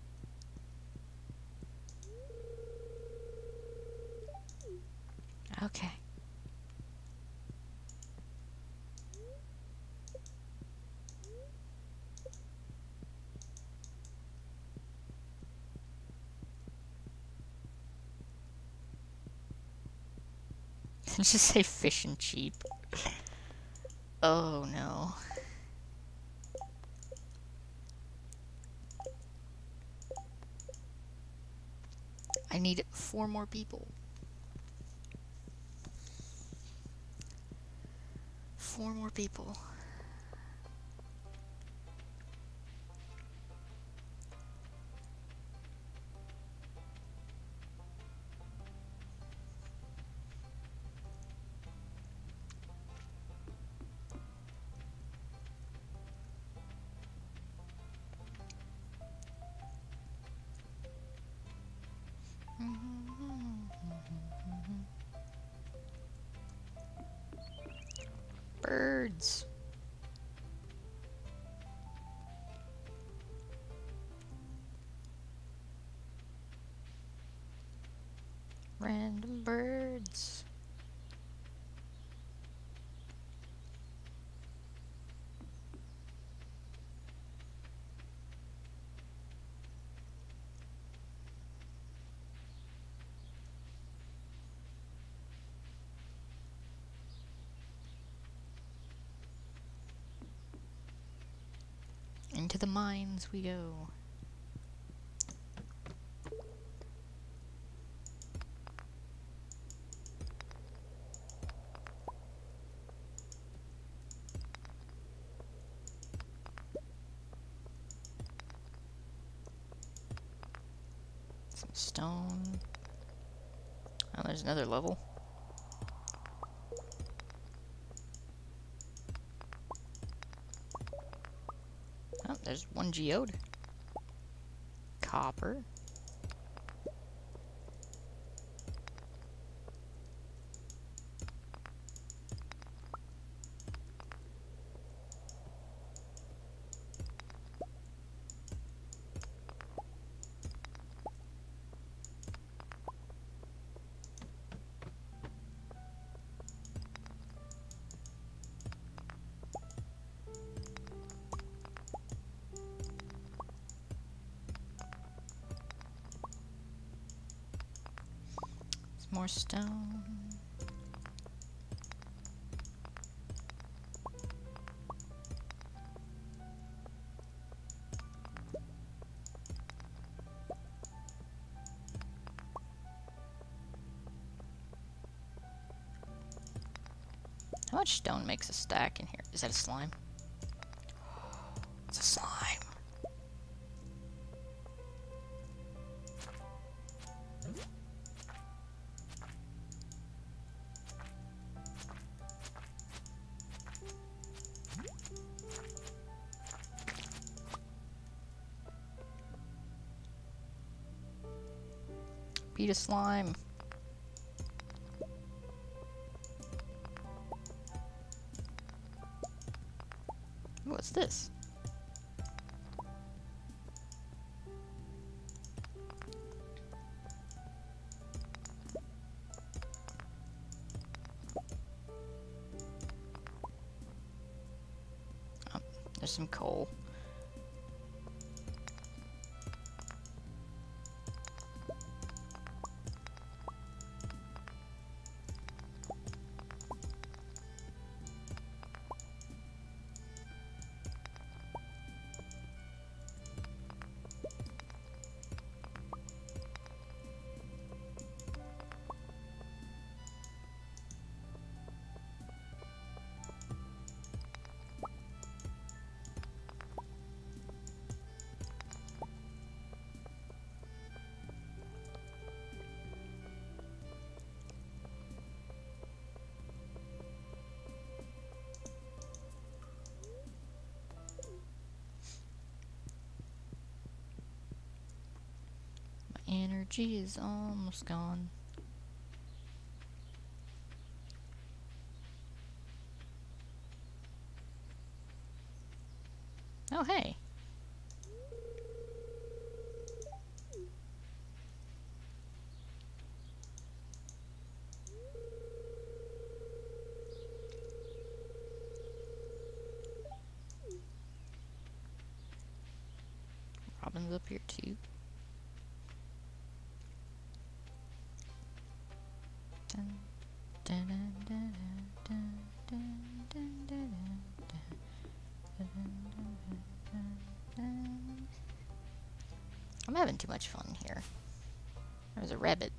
Okay. Just say fish and cheap. Oh no. I need four more people. Four more people. Birds. Random birds. Into the mines we go. Some stone. Oh, there's another level. Oh, there's one geode. Copper. More stone. How much stone makes a stack in here? Is that a slime? It's a slime. Beat a slime. What's this? Oh, there's some coal. Energy is almost gone. Oh, hey. Robin's up here too. Dun, I'm having too much fun here. There's a rabbit.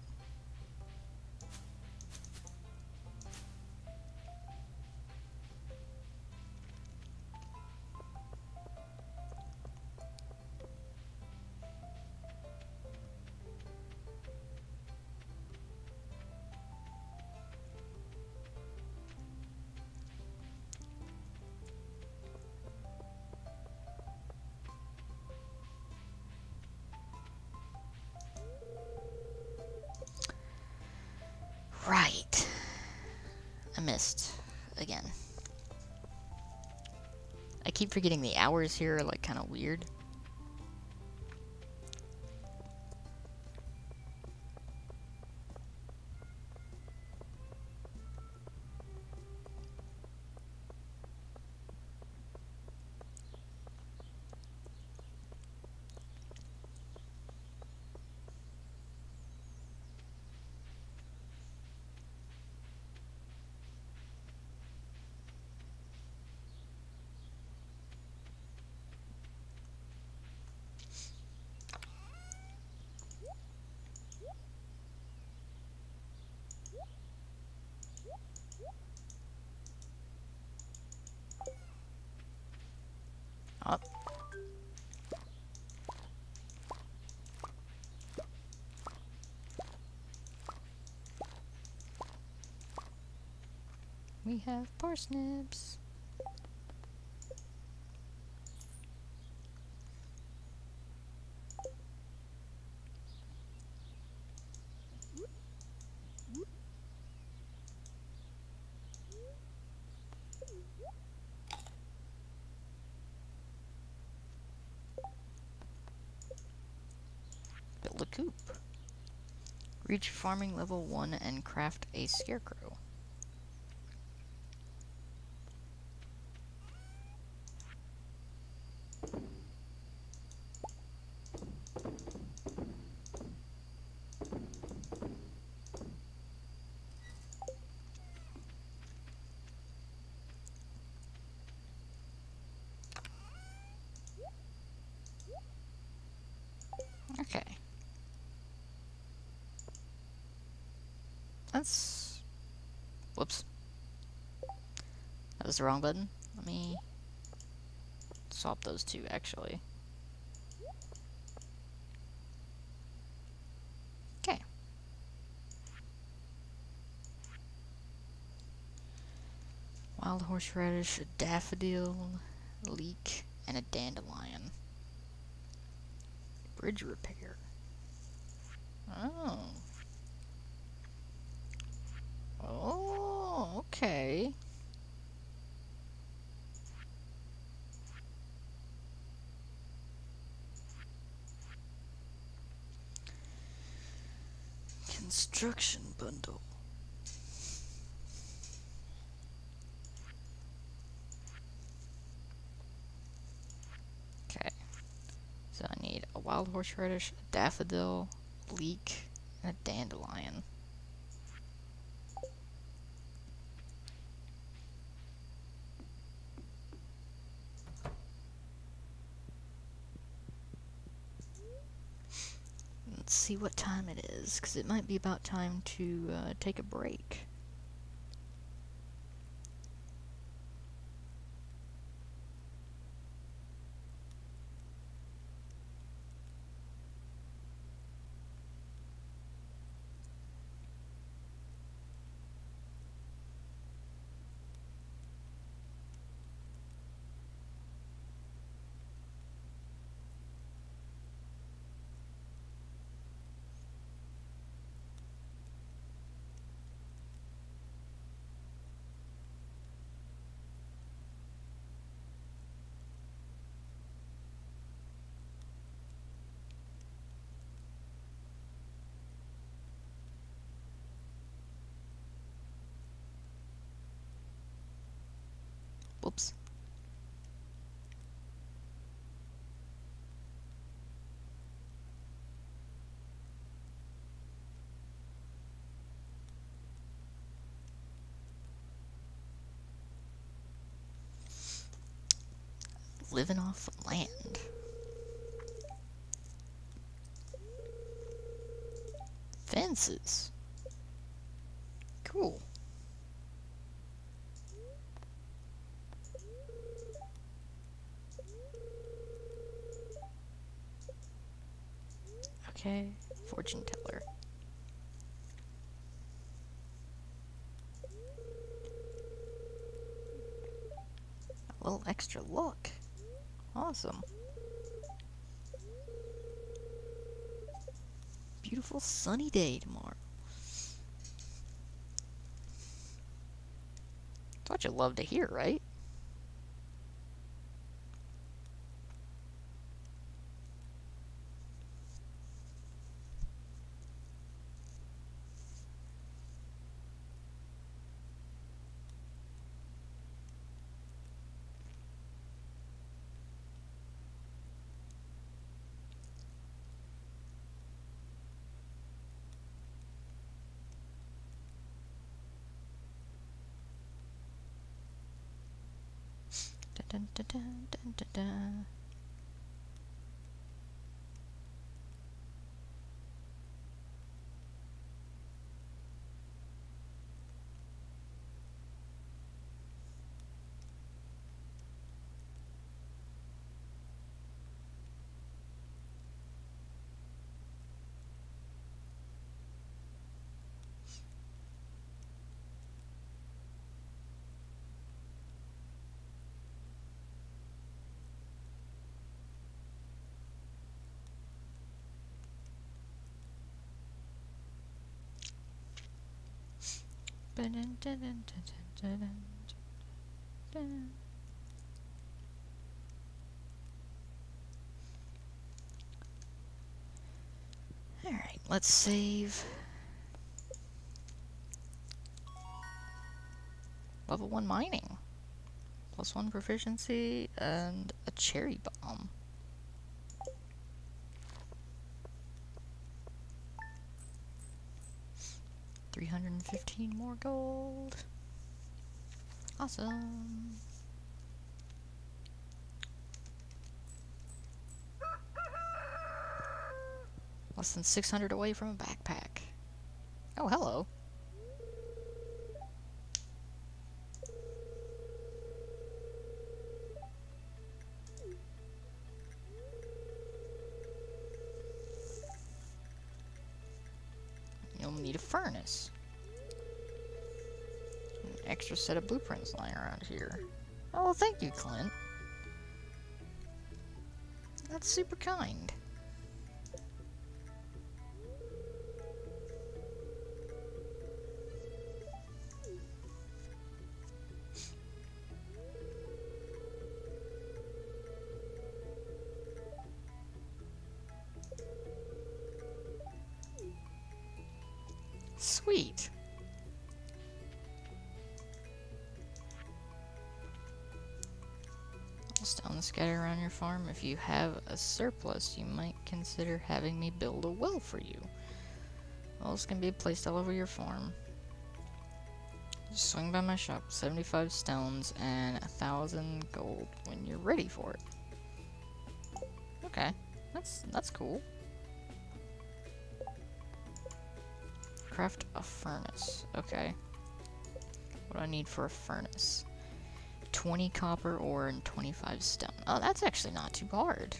Right. I missed again. I keep forgetting the hours here are like kind of weird. Oh. We have parsnips. Build a coop. Reach farming level one and craft a scarecrow. Okay. That's... Whoops. That was the wrong button. Let me swap those two, actually. Okay. Wild horseradish, a daffodil, leek, and a dandelion. Bridge repair. Oh. Oh, okay. Construction bundle. Okay. So I need a wild horseradish, a daffodil, leek, and a dandelion. Let's see what time it is, because it might be about time to uh, take a break. living off the land. Fences. Cool. Okay, fortune teller. A little extra luck. Awesome. Beautiful sunny day tomorrow. That's what you love to hear, right? Dun, dun, dun, dun, dun, dun. Dun, dun, dun, dun, dun, dun, dun. Alright, let's save. Level one mining. Plus one proficiency and a cherry bomb. three hundred fifteen more gold. Awesome. Less than six hundred away from a backpack. Oh, hello. You'll need a furnace. An extra set of blueprints lying around here. Oh, thank you, Clint. That's super kind. Sweet. Stone scattered around your farm. If you have a surplus, you might consider having me build a well for you. Wells can be placed all over your farm. Just swing by my shop. seventy-five stones and a thousand gold when you're ready for it. Okay, that's that's cool. Craft a furnace. Okay. What do I need for a furnace? twenty copper ore and twenty-five stone. Oh, that's actually not too hard.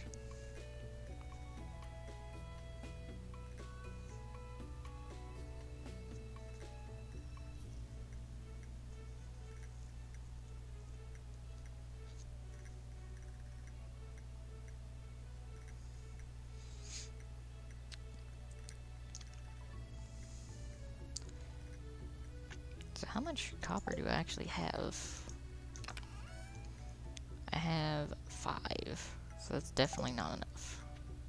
So how much copper do I actually have? I have five, so that's definitely not enough.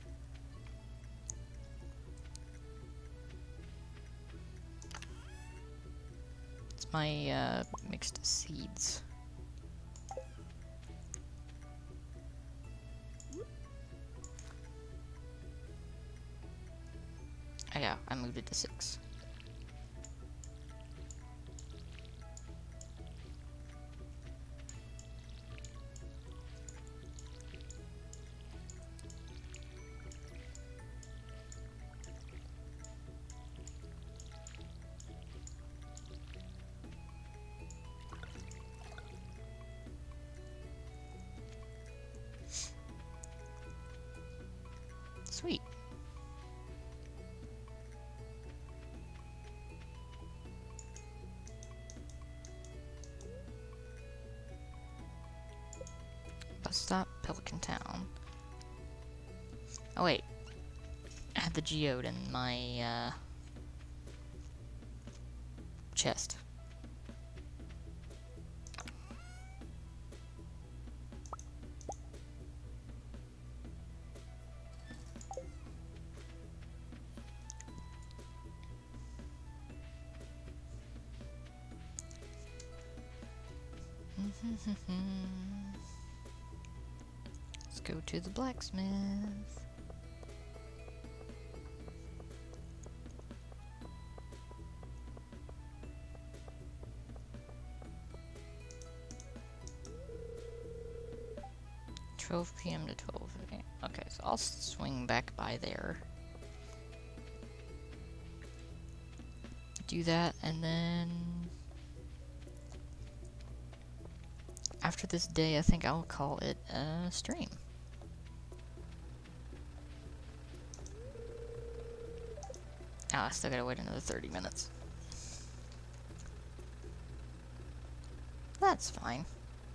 It's my uh, mixed seeds. Oh yeah, I moved it to six. Sweet. Bus stop, Pelican Town. Oh wait, I have the geode in my uh, chest. Let's go to the blacksmith. twelve p m to twelve a m Okay, so I'll swing back by there. Do that, and then after this day, I think I'll call it a stream. Oh, I still gotta wait another thirty minutes. That's fine.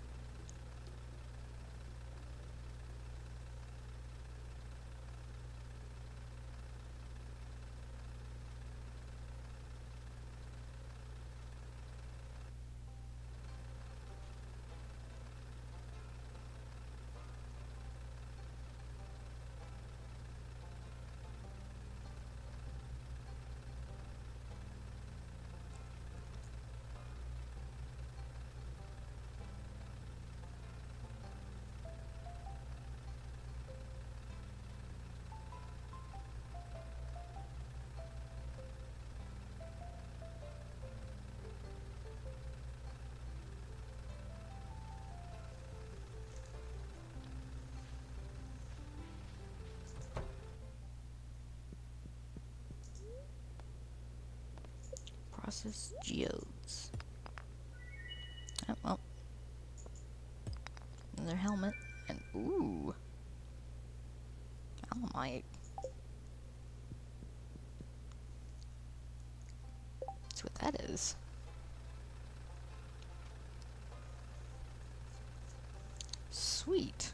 Process geodes. Oh, well. Another helmet. And ooh. Alumite. That's what that is. Sweet.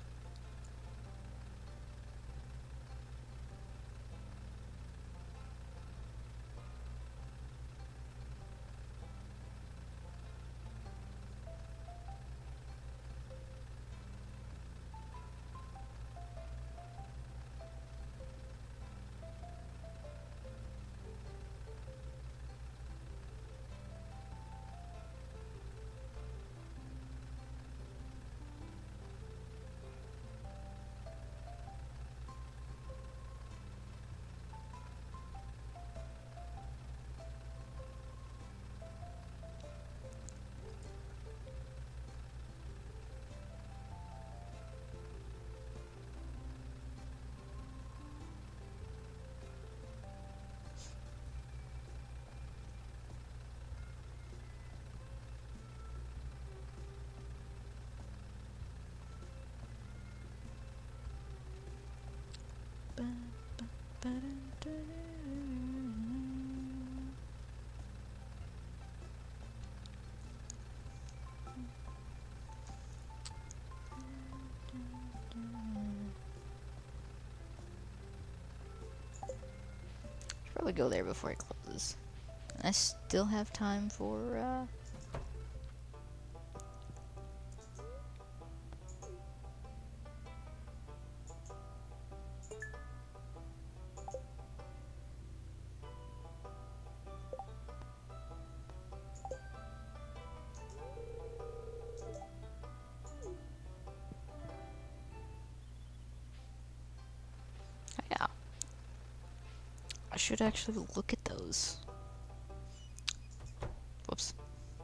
Should probably go there before it closes. I still have time for uh yeah. I should actually look at those. Whoops.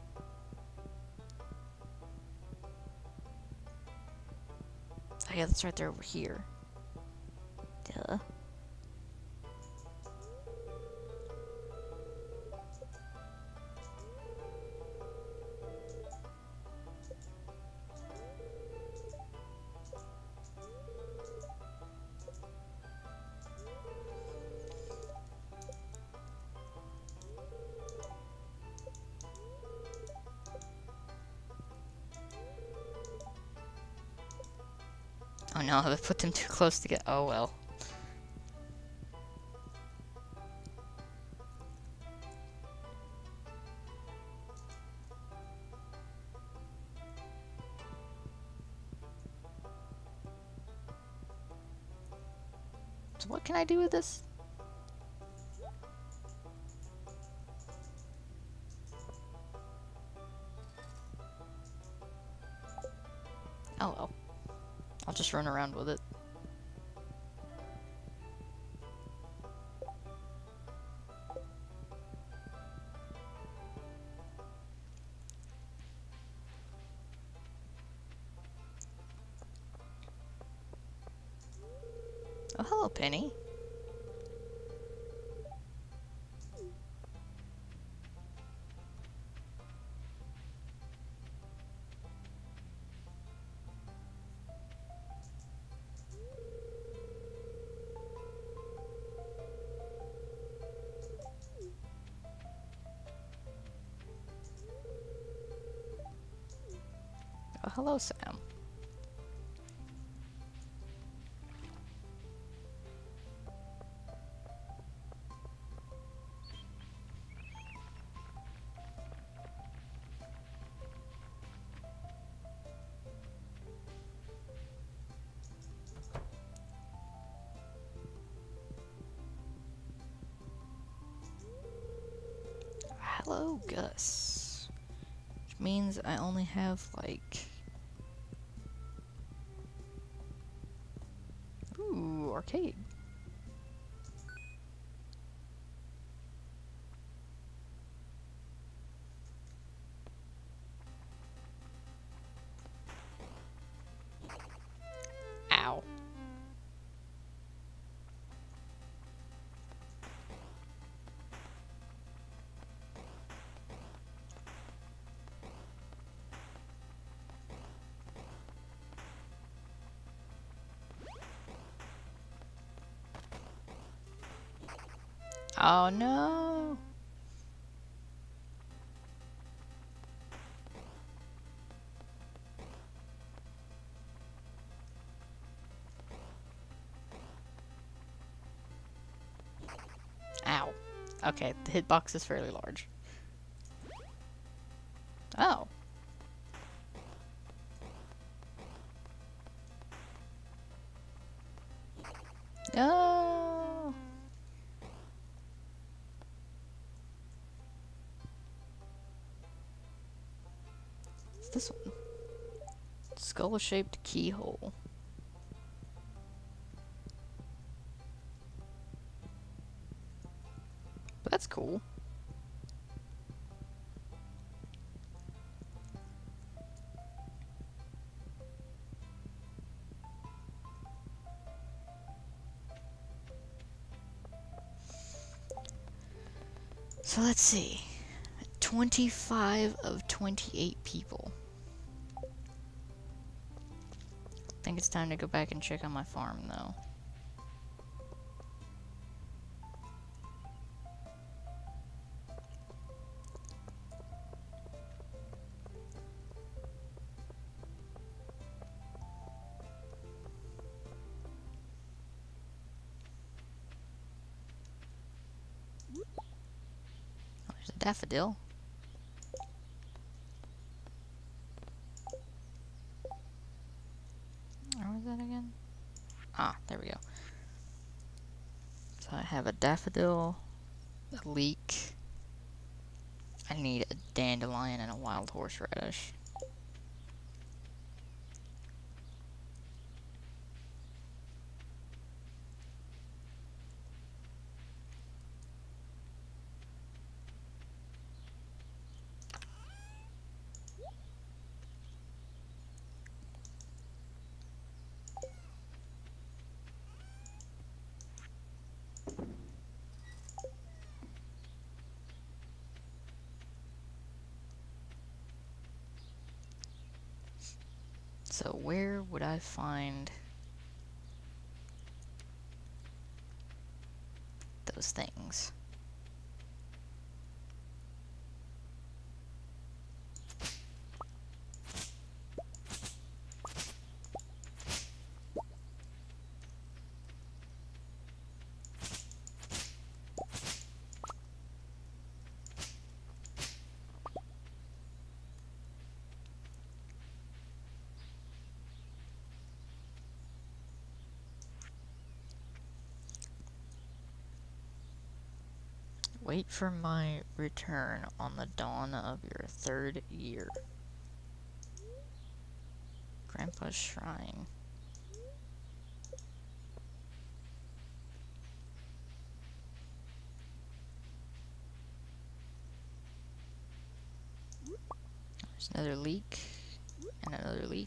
Oh yeah, that's right there over here. Duh. Oh no, I put them too close together. Oh well. So what can I do with this? Oh well. I'll just run around with it. Oh, hello, Penny. Oh, hello, Sam. Hello, Gus. Which means I only have, like... Ooh, arcade. Ow. Oh no! Ow. Okay, the hitbox is fairly large. Oh. No! What's this one? Skull-shaped keyhole. But that's cool. So let's see. twenty-five of twenty-eight people. I think it's time to go back and check on my farm, though. Oh, there's a daffodil. Where was that again? Ah, there we go. So I have a daffodil, a leek. I need a dandelion and a wild horseradish. So where would I find those things? Wait for my return on the dawn of your third year. Grandpa's Shrine. There's another leak. And another leak.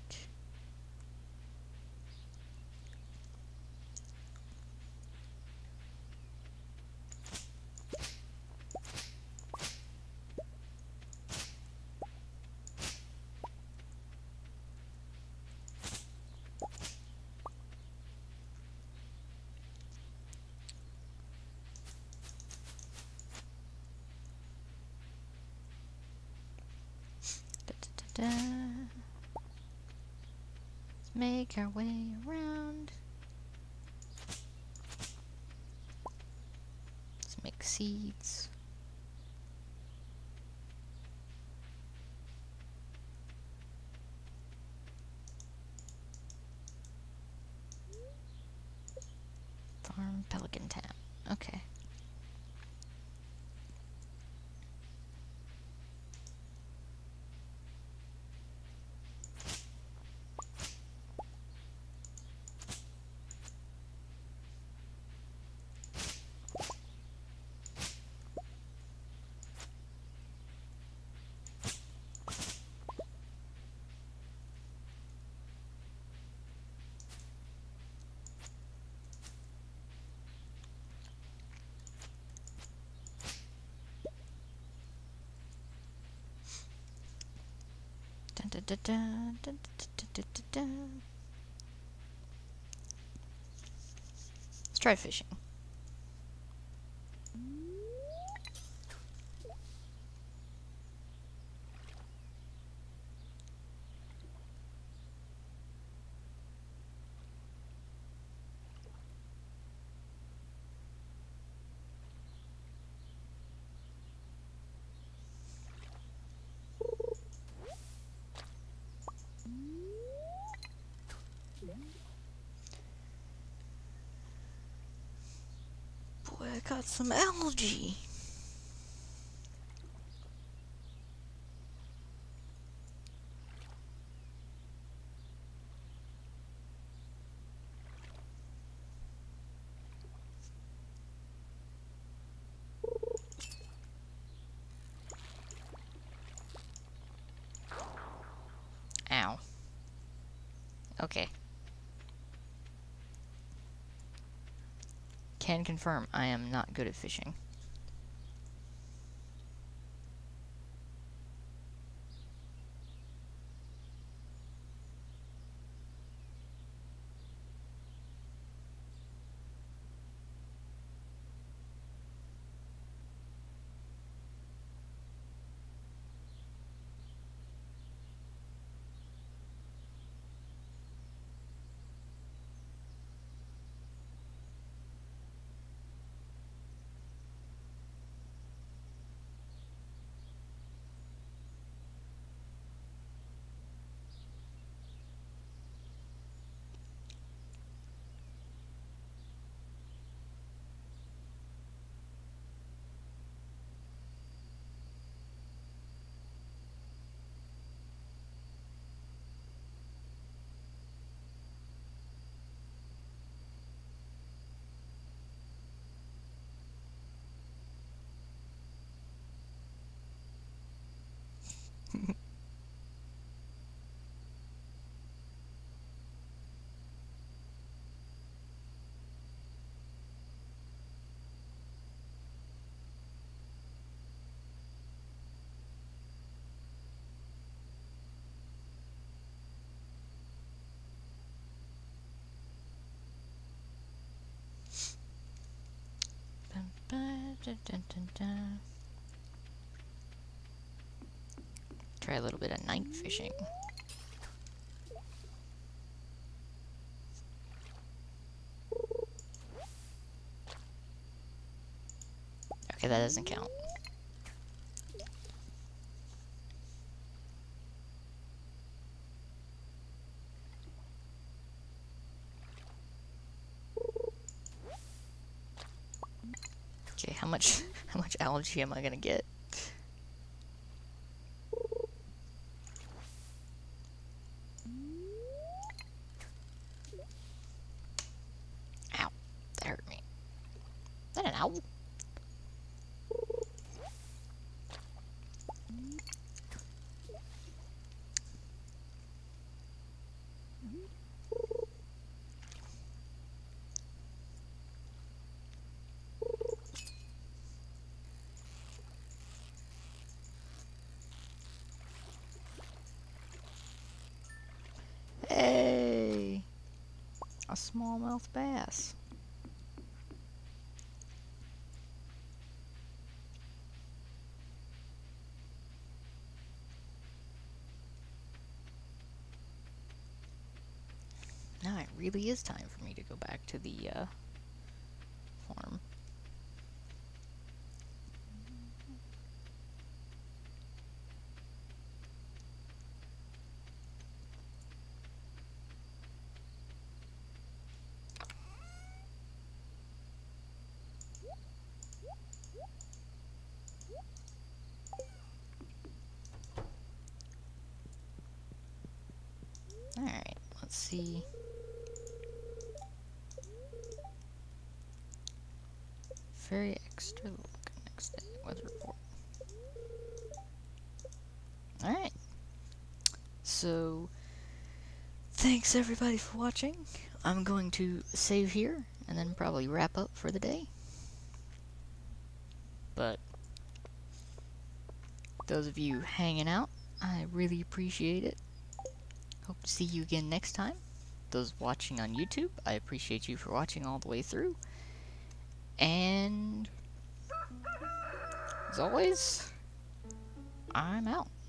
Da, da, da, da. Let's make our way around. Let's make seeds. Farm Pelican Town. Okay. Dun, dun, dun, dun, dun, dun, dun, dun, dun, dun. Let's try fishing. Boy, I got some algae. Ow. Okay. Can confirm I am not good at fishing. Dun, dun, dun, dun, dun. Try a little bit of night fishing. Okay, that doesn't count. Okay, how much how much algae am I gonna get? Ow, that hurt me. Is that an owl? Hey! A smallmouth bass. Now it really is time for me to go back to the uh, farm. Alright, let's see. Very extra look next day. Weather report. Alright. So, thanks everybody for watching. I'm going to save here and then probably wrap up for the day. But, those of you hanging out, I really appreciate it. Hope to see you again next time. Those watching on YouTube, I appreciate you for watching all the way through. And, as always, I'm out.